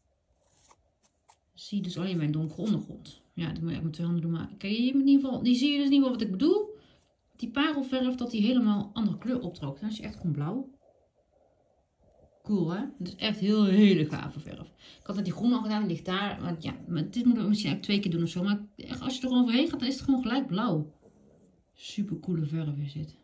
Zie je dus alleen mijn donkere ondergrond. Ja, dat moet je echt met twee handen doen. Maar kijk, in ieder geval, die zie je dus in ieder geval wat ik bedoel. Die parelverf, dat die helemaal andere kleur opdroogt. Dan is hij echt gewoon blauw. Cool, hè? Het is echt heel, hele gave verf. Ik had net die groene al gedaan, die ligt daar. Maar ja, maar dit moeten we misschien eigenlijk twee keer doen of zo. Maar echt, als je er overheen gaat, dan is het gewoon gelijk blauw. Super coole verf is dit.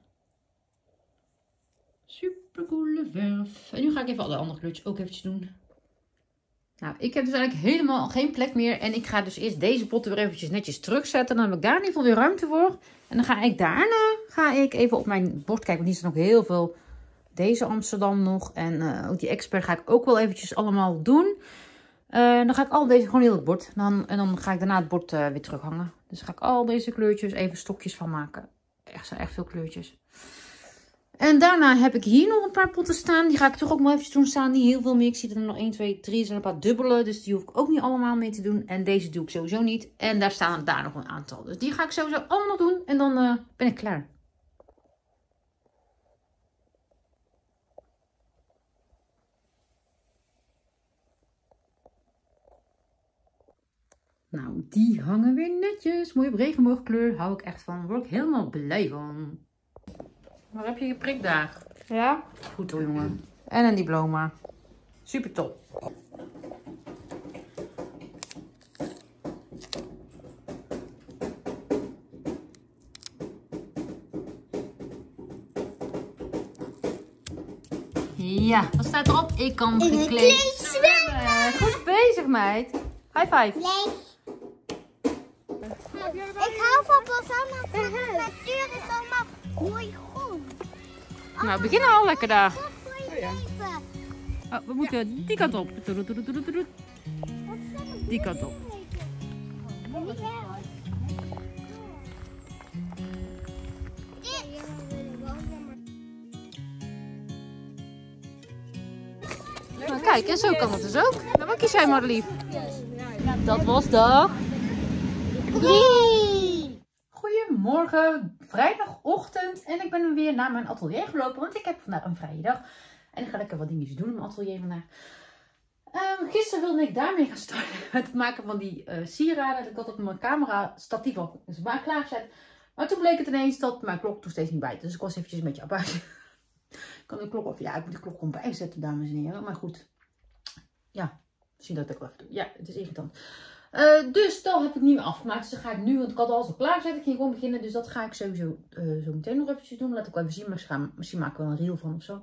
Super coole verf. En nu ga ik even alle andere kleurtjes ook eventjes doen. Nou, ik heb dus eigenlijk helemaal geen plek meer. En ik ga dus eerst deze potten weer eventjes netjes terugzetten. Dan heb ik daar in ieder geval weer ruimte voor. En dan ga ik daarna ga ik even op mijn bord kijken. Want hier is nog heel veel. Deze Amsterdam nog. En uh, ook die expert ga ik ook wel eventjes allemaal doen. Uh, dan ga ik al deze gewoon heel het bord. Dan, en dan ga ik daarna het bord uh, weer terughangen. Dus ga ik al deze kleurtjes even stokjes van maken. Echt, zijn echt veel kleurtjes. En daarna heb ik hier nog een paar potten staan. Die ga ik toch ook maar eventjes doen staan. Niet heel veel meer. Ik zie er nog één, twee, drie. Er zijn een paar dubbele. Dus die hoef ik ook niet allemaal mee te doen. En deze doe ik sowieso niet. En daar staan daar nog een aantal. Dus die ga ik sowieso allemaal nog doen. En dan uh, ben ik klaar. Nou, die hangen weer netjes. Mooie regenboogkleur. Hou ik echt van. Daar word ik helemaal blij van. Waar heb je je prikdag? Ja. Goed hoor, jongen. En een diploma. Super top. Ja, wat staat erop? Ik kan gekleed zwemmen. Goed bezig, meid. High five. Nee. Ik hou van Balsana. De natuur is allemaal mooi groen. Nou, beginnen al lekker daar. Goed voor je leven. Oh, we moeten die kant op. Die kant op. Nou, kijk, en zo kan het dus ook. Nou, wat kies jij maar lief? Dat was dag drie. Goedemorgen, vrijdagochtend. En ik ben weer naar mijn atelier gelopen, want ik heb vandaag een vrije dag. En ik ga lekker wat dingetjes doen in mijn atelier vandaag. Um, gisteren wilde ik daarmee gaan starten met het maken van die uh, sieraden. Ik had op mijn camera statief al klaargezet. Maar toen bleek het ineens dat mijn klok toen steeds niet bij. Dus ik was eventjes een beetje abuis. Ik kan de klok of ja, ik moet de klok gewoon bijzetten, dames en heren. Maar goed, ja, misschien dat ik het wel even doe. Ja, het is irritant. Uh, dus dat heb ik niet meer afgemaakt. Dus dat ga ik nu, want ik had alles al klaargezet. Ik ging gewoon beginnen. Dus dat ga ik sowieso uh, zo meteen nog eventjes doen. Laat ik wel even zien. Maar gaan, misschien maken we wel een reel van of zo.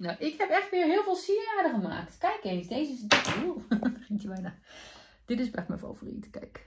Nou, ik heb echt weer heel veel sieraden gemaakt. Kijk eens, deze is... Oeh, ging hij bijna. Dit is echt mijn favoriet, kijk.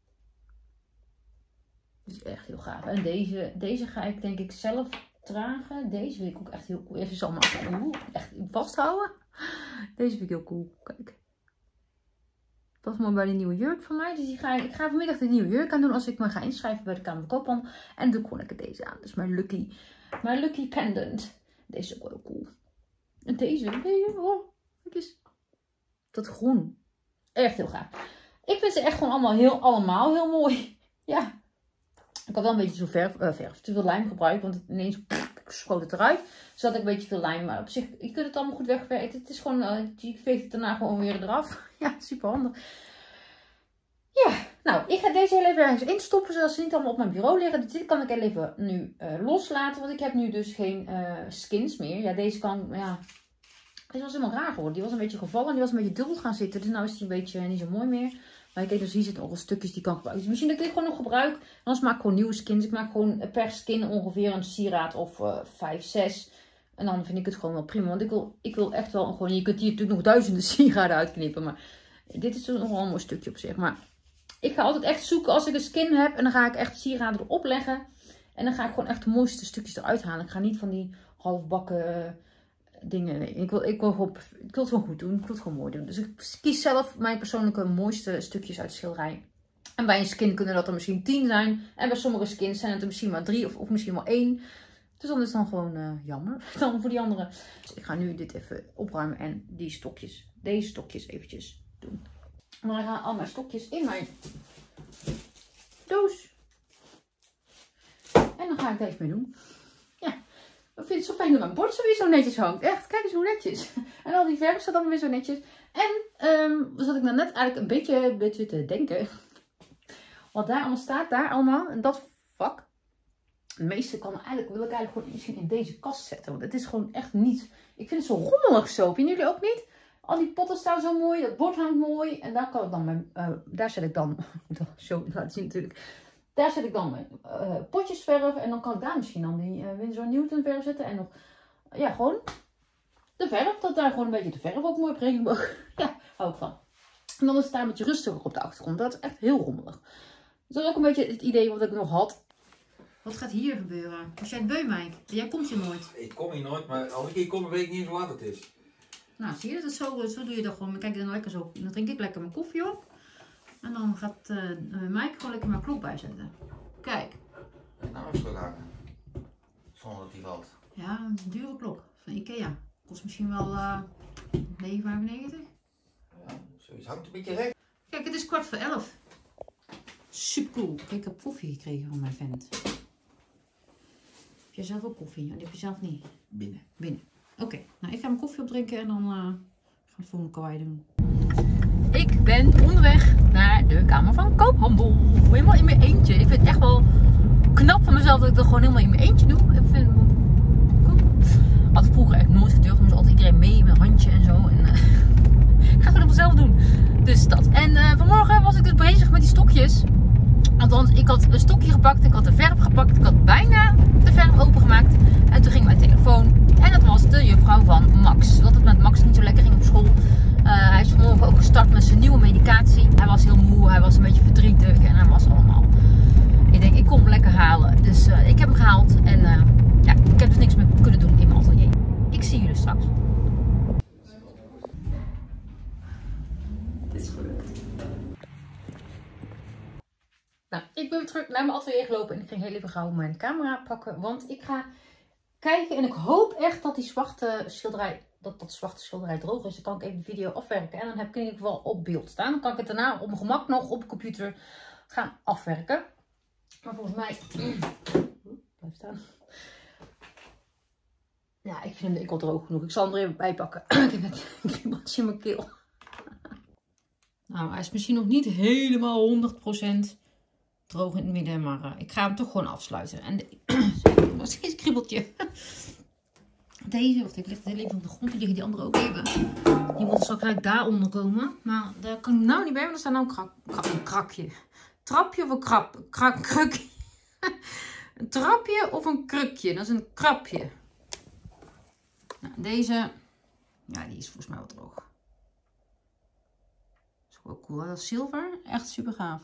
Dit is echt heel gaaf. En deze, deze ga ik denk ik zelf dragen. Deze vind ik ook echt heel cool. Eerst is allemaal cool. Echt vasthouden. Deze vind ik heel cool. Kijk. Dat was mooi bij de nieuwe jurk van mij. Dus die ga ik, ik ga vanmiddag de nieuwe jurk aan doen als ik me ga inschrijven bij de Kamer van Koophandel. En dan kon ik er deze aan. Dus mijn lucky, mijn lucky pendant. Deze is ook wel cool. En deze, deze, oh, kijk eens. Dat groen. Echt heel gaaf. Ik vind ze echt gewoon allemaal heel, allemaal heel mooi. Ja. Ik had wel een beetje zo verf, uh, verf te veel lijm gebruikt. Want het ineens pff, schoot het eruit. Dus had ik een beetje veel lijm. Maar op zich, je kunt het allemaal goed wegwerken. Het is gewoon, uh, je veegt het daarna gewoon weer eraf. Ja, super handig. Ja, nou, ik ga deze heel even ergens instoppen. Zodat ze niet allemaal op mijn bureau liggen. Dus dit kan ik heel even nu uh, loslaten. Want ik heb nu dus geen uh, skins meer. Ja, deze kan, ja... Deze was helemaal raar geworden. Die was een beetje gevallen. Die was een beetje dubbel gaan zitten. Dus nu is die een beetje niet zo mooi meer. Maar kijk, dus hier zitten nog stukjes die ik kan gebruiken. Dus misschien dat ik dit gewoon nog gebruik. Anders maak ik gewoon nieuwe skins. Ik maak gewoon per skin ongeveer een sieraad of vijf, zes. En dan vind ik het gewoon wel prima. Want ik wil, ik wil echt wel gewoon... Je kunt hier natuurlijk nog duizenden sieraden uitknippen. Maar dit is nog wel een mooi stukje op zich. Maar ik ga altijd echt zoeken als ik een skin heb. En dan ga ik echt sieraden erop leggen. En dan ga ik gewoon echt de mooiste stukjes eruit halen. Ik ga niet van die halfbakken... dingen. Nee, ik wil, ik, wil gewoon, ik wil het gewoon goed doen. Ik wil het gewoon mooi doen. Dus ik kies zelf mijn persoonlijke mooiste stukjes uit de schilderij. En bij een skin kunnen dat er misschien tien zijn. En bij sommige skins zijn het er misschien maar drie of, of misschien maar één. Dus dan is het dan gewoon uh, jammer. Dan voor die andere. Dus ik ga nu dit even opruimen en die stokjes, deze stokjes eventjes doen. En dan gaan al mijn stokjes in mijn doos. En dan ga ik deze mee doen. Ja. Ik vind het zo fijn dat mijn bord zo weer zo netjes hangt. Echt, kijk eens hoe netjes. En al die verf staat allemaal weer zo netjes. En um, zat ik nou net eigenlijk een beetje, een beetje te denken. Wat daar allemaal staat, daar allemaal, in dat vak. Het meeste kan eigenlijk, wil ik eigenlijk gewoon misschien in deze kast zetten. Want het is gewoon echt niet, ik vind het zo rommelig zo. Vinden jullie ook niet? Al die potten staan zo mooi, dat bord hangt mooi. En daar kan ik dan mijn, uh, daar zet ik dan, ik moet dat zo laten zien natuurlijk. Daar zet ik dan mijn uh, potjes verf. En dan kan ik daar misschien dan die uh, Winsor Newton verf zetten. En nog, ja, gewoon de verf. Dat daar gewoon een beetje de verf ook mooi op regenboog. Ja, hou ik van. En dan is het daar een beetje rustiger op de achtergrond. Dat is echt heel rommelig. Dus dat is ook een beetje het idee wat ik nog had. Wat gaat hier gebeuren? Was jij het beu, Mike? Jij komt hier nooit. Ik kom hier nooit, maar als ik hier kom, weet ik niet eens hoe laat het is. Nou, zie je, dat is zo, zo doe je dat gewoon. Kijk, dan lekker zo. Dan drink ik lekker mijn koffie op. En dan gaat uh, Mike gewoon lekker mijn klok bijzetten. Kijk. En nou is het hangen. Zonder dat die valt. Ja, een dure klok van Ikea. Kost misschien wel uh, negen vijfennegentig. Ja, zoiets hangt een beetje recht. Kijk, het is kwart voor elf. Super cool. Kijk, ik heb koffie gekregen van mijn vent. Heb jij zelf ook koffie? Die heb je zelf niet. Binnen. Binnen. Oké, okay. Nou ik ga mijn koffie opdrinken en dan uh, gaan we het volgende kawaii doen. Ik ben onderweg naar de Kamer van Koophandel. Helemaal in mijn eentje. Ik vind het echt wel knap van mezelf dat ik dat gewoon helemaal in mijn eentje doe. Ik vind het cool. Had ik vroeger echt nooit gedurfd. Er moest altijd iedereen mee met een handje en zo. En, uh, ik ga het gewoon zelf doen. Dus dat. En uh, vanmorgen was ik dus bezig met die stokjes. Althans, ik had een stokje gepakt. Ik had de verf gepakt. Ik had bijna de verf opengemaakt. En toen ging mijn telefoon. En dat was de juffrouw van Max. Dat het met Max niet zo lekker ging op school. Uh, hij is vanmorgen ook gestart met zijn nieuwe medicatie. Hij was heel moe, hij was een beetje verdrietig en hij was allemaal. Ik denk, ik kom hem lekker halen. Dus uh, ik heb hem gehaald en uh, ja, ik heb dus niks meer kunnen doen in mijn atelier. Ik zie jullie straks. Dit is gelukt. Nou, ik ben weer terug naar mijn atelier gelopen en ik ging heel even gauw mijn camera pakken. Want ik ga kijken en ik hoop echt dat die zwarte schilderij... dat dat zwarte schilderij droog is. Dan kan ik even de video afwerken. En dan heb ik in ieder geval op beeld staan. Dan kan ik het daarna op mijn gemak nog op de computer gaan afwerken. Maar volgens mij... Blijf staan. Ja, ik vind hem denk ik al droog genoeg. Ik zal hem er even bij pakken. Ik heb net een kriebeltje in mijn keel. Nou, hij is misschien nog niet helemaal honderd procent droog in het midden. Maar uh, ik ga hem toch gewoon afsluiten. En de... dat is geen kriebeltje. Deze, wacht, ik leg het heel even op de grond. Die liggen die andere ook even. Die moeten straks gelijk daaronder komen. Maar daar kan ik nou niet bij, want er staat nou een, krak, krak, een krakje. Trapje of een krap? Krak, krukje. Een trapje of een krukje? Dat is een krapje. Nou, deze, ja, die is volgens mij wat droog. Dat is ook wel cool. Dat is zilver. Echt super gaaf.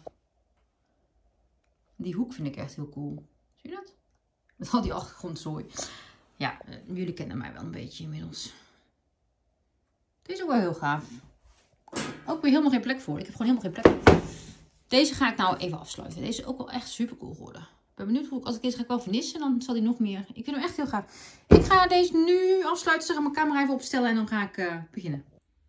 Die hoek vind ik echt heel cool. Zie je dat? Met al die achtergrondzooi. Ja, jullie kennen mij wel een beetje inmiddels. Deze is ook wel heel gaaf. Ook weer helemaal geen plek voor. Ik heb gewoon helemaal geen plek. Deze ga ik nou even afsluiten. Deze is ook wel echt super cool geworden. Ik ben benieuwd hoe ik, als ik deze ga ik wel vernissen, dan zal die nog meer. Ik vind hem echt heel gaaf. Ik ga deze nu afsluiten. Zeg, mijn camera even opstellen en dan ga ik uh, beginnen.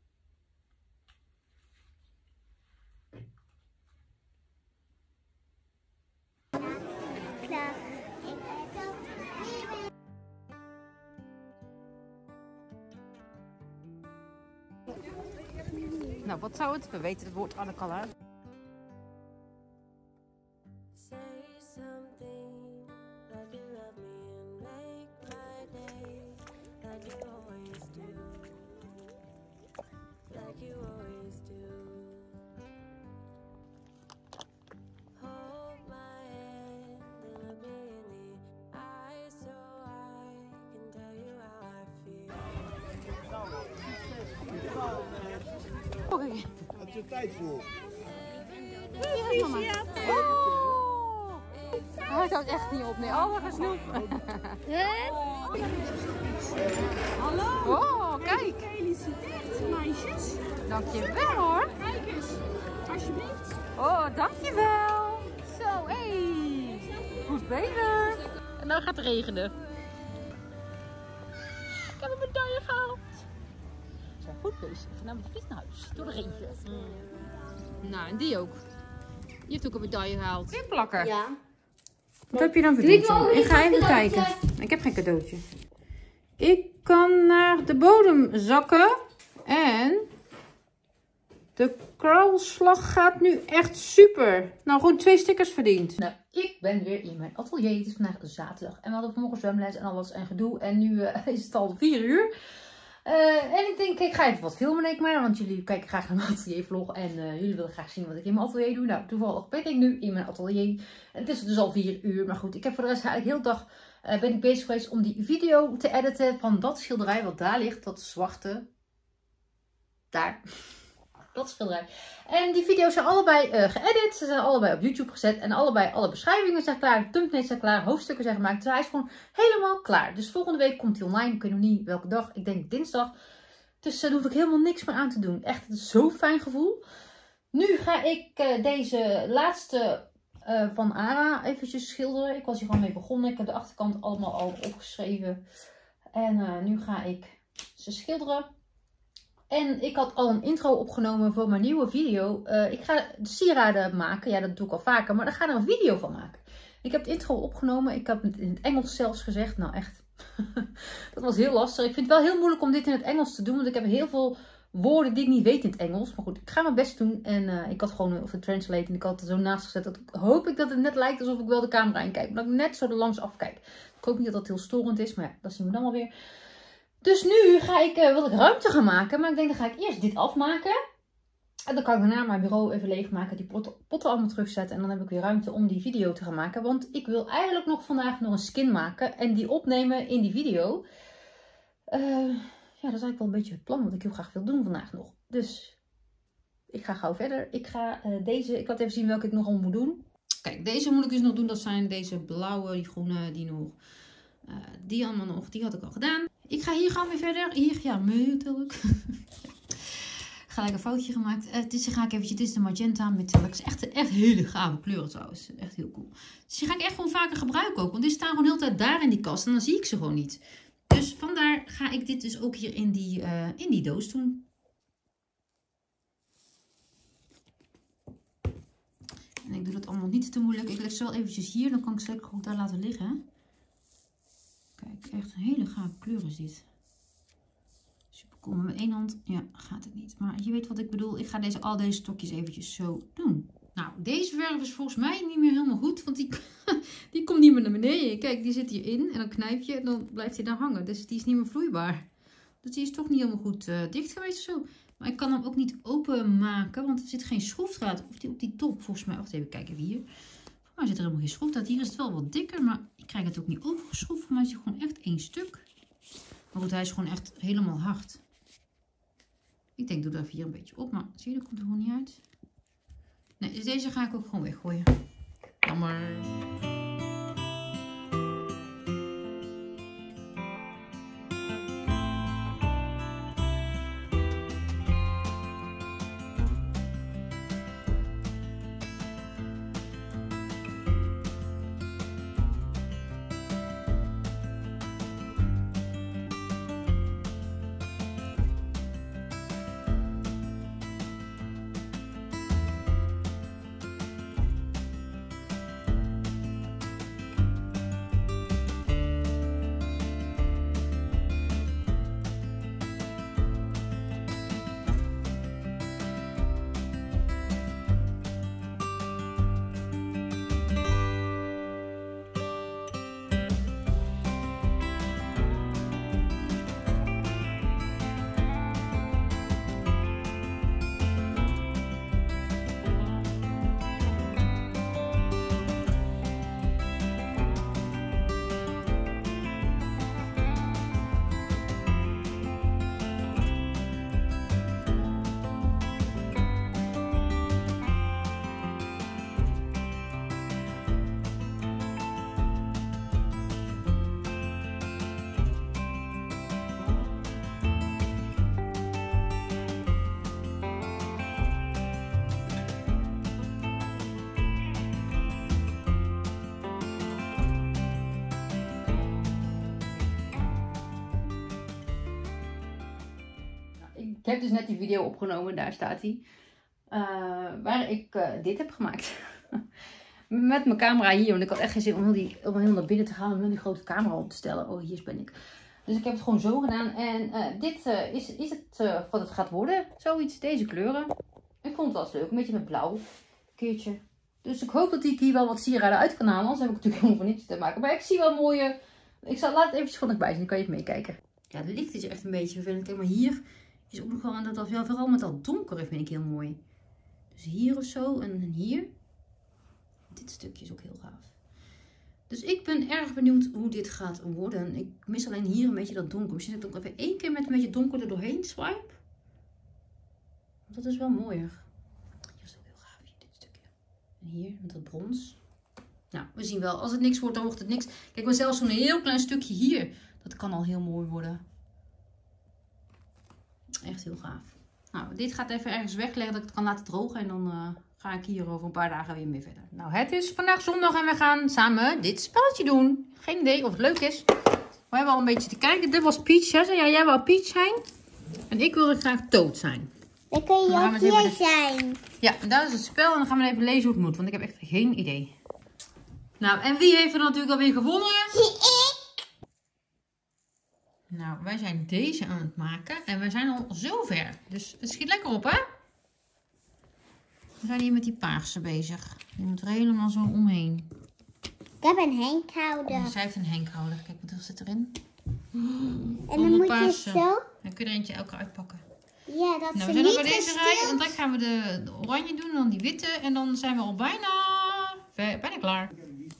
Nou, wat zou het? We weten het woord aan de color. Okay. Had je tijd voor? Ja, mama. Oh! Hij houdt echt niet op. Nee, oh, wat een snoep. Hallo. Oh, kijk. Gefeliciteerd, meisjes. Dankjewel hoor. Kijk eens, alsjeblieft. Oh, dankjewel. Zo, hé. Hey. Goed bezig. En nou gaat het regenen. Ik heb een medaille gehaald. We zijn goed bezig. We gaan met de fiets naar huis. Door de regen. Mm. Nou, en die ook. Je hebt ook een medaille gehaald. Weer plakken. Ja. Wat heb je dan verdiend? Ik ga even kijken. Ik heb geen cadeautje. Ik kan naar de bodem zakken. En de kraalslag gaat nu echt super. Nou, gewoon twee stickers verdiend. Nou, ik ben weer in mijn atelier. Het is vandaag de zaterdag. En we hadden vanmorgen zwemles en alles en gedoe. En nu uh, is het al vier uur. Uh, en ik denk, ik ga even wat filmen, denk ik maar. Want jullie kijken graag naar mijn ateliervlog. En uh, jullie willen graag zien wat ik in mijn atelier doe. Nou, toevallig ben ik nu in mijn atelier. En het is dus al vier uur. Maar goed, ik heb voor de rest eigenlijk heel de dag uh, ben ik bezig geweest om die video te editen. Van dat schilderij wat daar ligt. Dat zwarte. Daar. Dat schilderij. En die video's zijn allebei uh, geëdit. Ze zijn allebei op YouTube gezet. En allebei alle beschrijvingen zijn klaar. Thumbnails zijn klaar. Hoofdstukken zijn gemaakt. Dus hij is gewoon helemaal klaar. Dus volgende week komt hij online. Ik weet nog niet welke dag. Ik denk dinsdag. Dus uh, daar hoef ik helemaal niks meer aan te doen. Echt, het is zo'n fijn gevoel. Nu ga ik uh, deze laatste uh, van Ara eventjes schilderen. Ik was hier gewoon mee begonnen. Ik heb de achterkant allemaal al opgeschreven. En uh, nu ga ik ze schilderen. En ik had al een intro opgenomen voor mijn nieuwe video. Uh, ik ga sieraden maken. Ja, dat doe ik al vaker. Maar daar ga ik er een video van maken. Ik heb het intro opgenomen. Ik heb het in het Engels zelfs gezegd. Nou echt. Dat was heel lastig. Ik vind het wel heel moeilijk om dit in het Engels te doen. Want ik heb heel veel woorden die ik niet weet in het Engels. Maar goed, ik ga mijn best doen. En uh, ik had gewoon of de translate. En ik had het er zo naast gezet. Dat ik hoop ik dat het net lijkt alsof ik wel de camera in kijk. Maar dat ik net zo er langs afkijk. Ik hoop niet dat dat heel storend is. Maar ja, dat zien we dan wel weer. Dus nu ga ik, uh, wil ik ruimte gaan maken. Maar ik denk, dan ga ik eerst dit afmaken. En dan kan ik daarna mijn bureau even leegmaken. Die potten, potten allemaal terugzetten. En dan heb ik weer ruimte om die video te gaan maken. Want ik wil eigenlijk nog vandaag nog een skin maken. En die opnemen in die video. Uh, ja, dat is eigenlijk wel een beetje het plan wat ik heel graag wil doen vandaag nog. Dus ik ga gauw verder. Ik ga uh, deze, ik laat even zien welke ik nog allemaal moet doen. Kijk, deze moet ik dus nog doen. Dat zijn deze blauwe, die groene, die nog. Uh, die allemaal nog. Die had ik al gedaan. Ik ga hier gaan weer verder. Hier, ja, natuurlijk. Gelijk een foutje gemaakt. Uh, dit ga ik eventjes, dit is de magenta metallic. Het is echt, echt hele gave kleuren trouwens. Echt heel cool. Dus die ga ik echt gewoon vaker gebruiken ook. Want die staan gewoon de hele tijd daar in die kast. En dan zie ik ze gewoon niet. Dus vandaar ga ik dit dus ook hier in die, uh, in die doos doen. En ik doe dat allemaal niet te moeilijk. Ik leg ze wel eventjes hier. Dan kan ik ze lekker ook daar laten liggen. Kijk, echt een hele gave kleur is dit. Super cool. Maar met één hand, ja, gaat het niet. Maar je weet wat ik bedoel. Ik ga deze, al deze stokjes eventjes zo doen. Nou, deze verf is volgens mij niet meer helemaal goed. Want die, die komt niet meer naar beneden. Kijk, die zit hierin. En dan knijp je en dan blijft hij daar hangen. Dus die is niet meer vloeibaar. Dus die is toch niet helemaal goed uh, dicht geweest of zo. Maar ik kan hem ook niet openmaken. Want er zit geen schroefdraad op die, op die top. Volgens mij, wacht even kijken hier. Maar er zit er helemaal geen schroefdraad. Hier is het wel wat dikker. Maar ik krijg het ook niet overgeschroefd. Maar het is gewoon echt één stuk. Maar goed, hij is gewoon echt helemaal hard. Ik denk, doe er even hier een beetje op. Maar zie je, dat komt er gewoon niet uit. Nee, dus deze ga ik ook gewoon weggooien. Jammer. Ik heb dus net die video opgenomen, daar staat hij. Uh, waar ik uh, dit heb gemaakt. Met mijn camera hier, want ik had echt geen zin om heel, die, om heel naar binnen te gaan. Om heel die grote camera op te stellen. Oh, hier ben ik. Dus ik heb het gewoon zo gedaan. En uh, dit uh, is, is het uh, wat het gaat worden. Zoiets, deze kleuren. Ik vond het wel eens leuk, een beetje met blauw. Een keertje. Dus ik hoop dat ik hier wel wat sieraden uit kan halen. Anders heb ik natuurlijk helemaal van niets te maken. Maar ik zie wel mooie... Ik zal, laat het eventjes van erbij zien, dan kan je even meekijken. Ja, de licht is echt een beetje vervelend. Kijk maar hier... is ook nog wel aan dat dat vooral met dat donkere vind ik heel mooi. Dus hier of zo en hier. Dit stukje is ook heel gaaf. Dus ik ben erg benieuwd hoe dit gaat worden. Ik mis alleen hier een beetje dat donker. Misschien dat ik ook even één keer met een beetje donker er doorheen swipe. Dat is wel mooier. Hier is ook heel gaaf, hier, dit stukje. En hier met dat brons. Nou, we zien wel. Als het niks wordt, dan wordt het niks. Kijk, maar zelfs zo'n heel klein stukje hier. Dat kan al heel mooi worden. Echt heel gaaf. Nou, dit gaat even ergens wegleggen dat ik het kan laten drogen. En dan uh, ga ik hier over een paar dagen weer mee verder. Nou, het is vandaag zondag en we gaan samen dit spelletje doen. Geen idee of het leuk is. We hebben al een beetje te kijken. Dit was Peach, hè? Ja, jij wou Peach zijn. En ik wilde graag Toad zijn. Dan kun je ook hier de... zijn. Ja, en dat is het spel. En dan gaan we even lezen hoe het moet. Want ik heb echt geen idee. Nou, en wie heeft er natuurlijk alweer gewonnen? Ik. Nou, wij zijn deze aan het maken. En wij zijn al zover. Dus het schiet lekker op, hè? We zijn hier met die paarse bezig. Die moet er helemaal zo omheen. Ik heb een henkhouder. Zij heeft een henkhouder. Kijk, wat zit erin? En dan moet paarse. Je zo... Dan kun je er eentje elke uitpakken. Ja, dat nou, is we zijn niet al bij deze gestild. rij. En dan gaan we de, de oranje doen. En dan die witte. En dan zijn we al bijna, bijna klaar.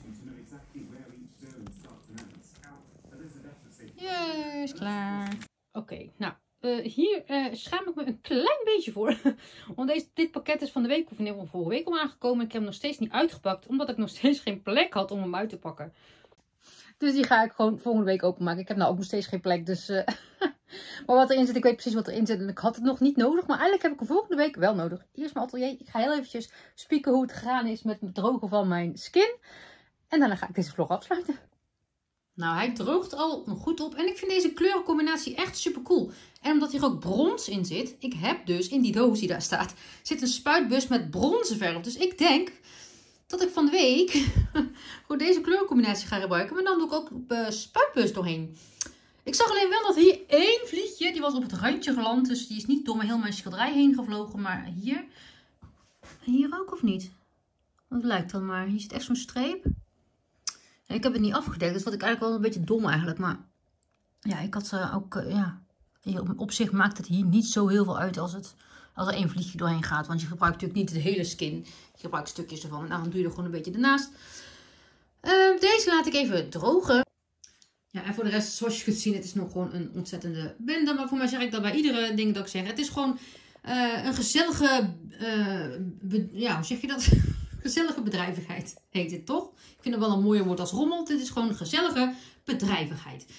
Juist, klaar. Oké, okay, nou, uh, hier uh, schaam ik me een klein beetje voor. Want deze, dit pakket is van de week, of nee, vorige week al aangekomen. Ik heb hem nog steeds niet uitgepakt, omdat ik nog steeds geen plek had om hem uit te pakken. Dus die ga ik gewoon volgende week openmaken. Ik heb nou ook nog steeds geen plek, dus... Uh, maar wat erin zit, ik weet precies wat erin zit. En ik had het nog niet nodig, maar eigenlijk heb ik hem volgende week wel nodig. Eerst mijn atelier. Ik ga heel eventjes spieken hoe het gegaan is met het drogen van mijn skin. En daarna ga ik deze vlog afsluiten. Nou, hij droogt al goed op. En ik vind deze kleurencombinatie echt super cool. En omdat hier ook brons in zit. Ik heb dus in die doos die daar staat. Zit een spuitbus met bronzen verf. Dus ik denk dat ik van de week gewoon deze kleurencombinatie ga gebruiken. Maar dan doe ik ook uh, spuitbus doorheen. Ik zag alleen wel dat hier één vliegje. Die was op het randje geland. Dus die is niet door mijn heel mijn schilderij heen gevlogen. Maar hier. En hier ook of niet? Dat lijkt dan maar. Hier zit echt zo'n streep. En ik heb het niet afgedekt. Dat vond ik eigenlijk wel een beetje dom eigenlijk. Maar ja, ik had uh, ook... Uh, ja, op zich maakt het hier niet zo heel veel uit als, het, als er één vliegje doorheen gaat. Want je gebruikt natuurlijk niet de hele skin. Je gebruikt stukjes ervan. En dan doe je er gewoon een beetje ernaast. Uh, deze laat ik even drogen. Ja, en voor de rest, zoals je kunt zien, het is nog gewoon een ontzettende bende. Maar voor mij zeg ik dat bij iedere ding dat ik zeg. Het is gewoon uh, een gezellige, uh, ja, hoe zeg je dat? Gezellige bedrijvigheid heet het toch? Ik vind het wel een mooier woord als rommel. Dit is gewoon een gezellige bedrijvigheid.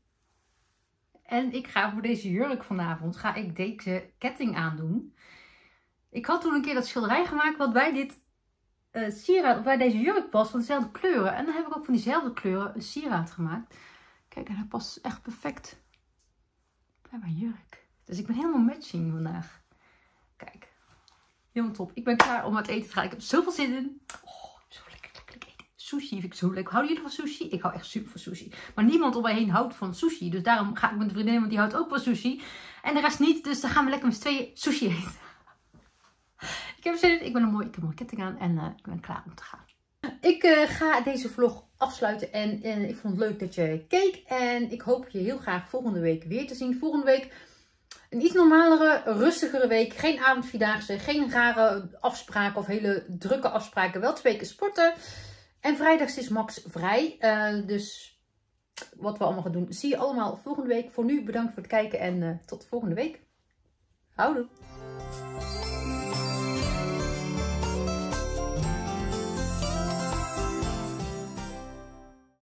En ik ga voor deze jurk vanavond, ga ik deze ketting aandoen. Ik had toen een keer dat schilderij gemaakt wat bij dit uh, sieraad, of bij deze jurk past, van dezelfde kleuren. En dan heb ik ook van diezelfde kleuren een sieraad gemaakt. Kijk, en hij past echt perfect bij mijn jurk. Dus ik ben helemaal matching vandaag. Kijk, helemaal top. Ik ben klaar om uit eten te gaan. Ik heb zoveel zin in. Oh, zo lekker, lekker, lekker eten. Sushi vind ik zo lekker. Houden jullie van sushi? Ik hou echt super van sushi. Maar niemand om mij heen houdt van sushi. Dus daarom ga ik met een vriendin, want die houdt ook van sushi. En de rest niet. Dus dan gaan we lekker met z'n tweeën sushi eten. Ik heb zin in. Ik ben een mooie, ik heb een mooie ketting aan. En uh, ik ben klaar om te gaan. Ik uh, ga deze vlog afsluiten. En, en ik vond het leuk dat je keek. En ik hoop je heel graag volgende week weer te zien. Volgende week een iets normalere, rustigere week. Geen avondvierdaagse. Geen rare afspraken of hele drukke afspraken. Wel twee keer sporten. En vrijdags is Max vrij. Uh, dus wat we allemaal gaan doen, zie je allemaal volgende week. Voor nu bedankt voor het kijken en uh, tot volgende week. Houdoe!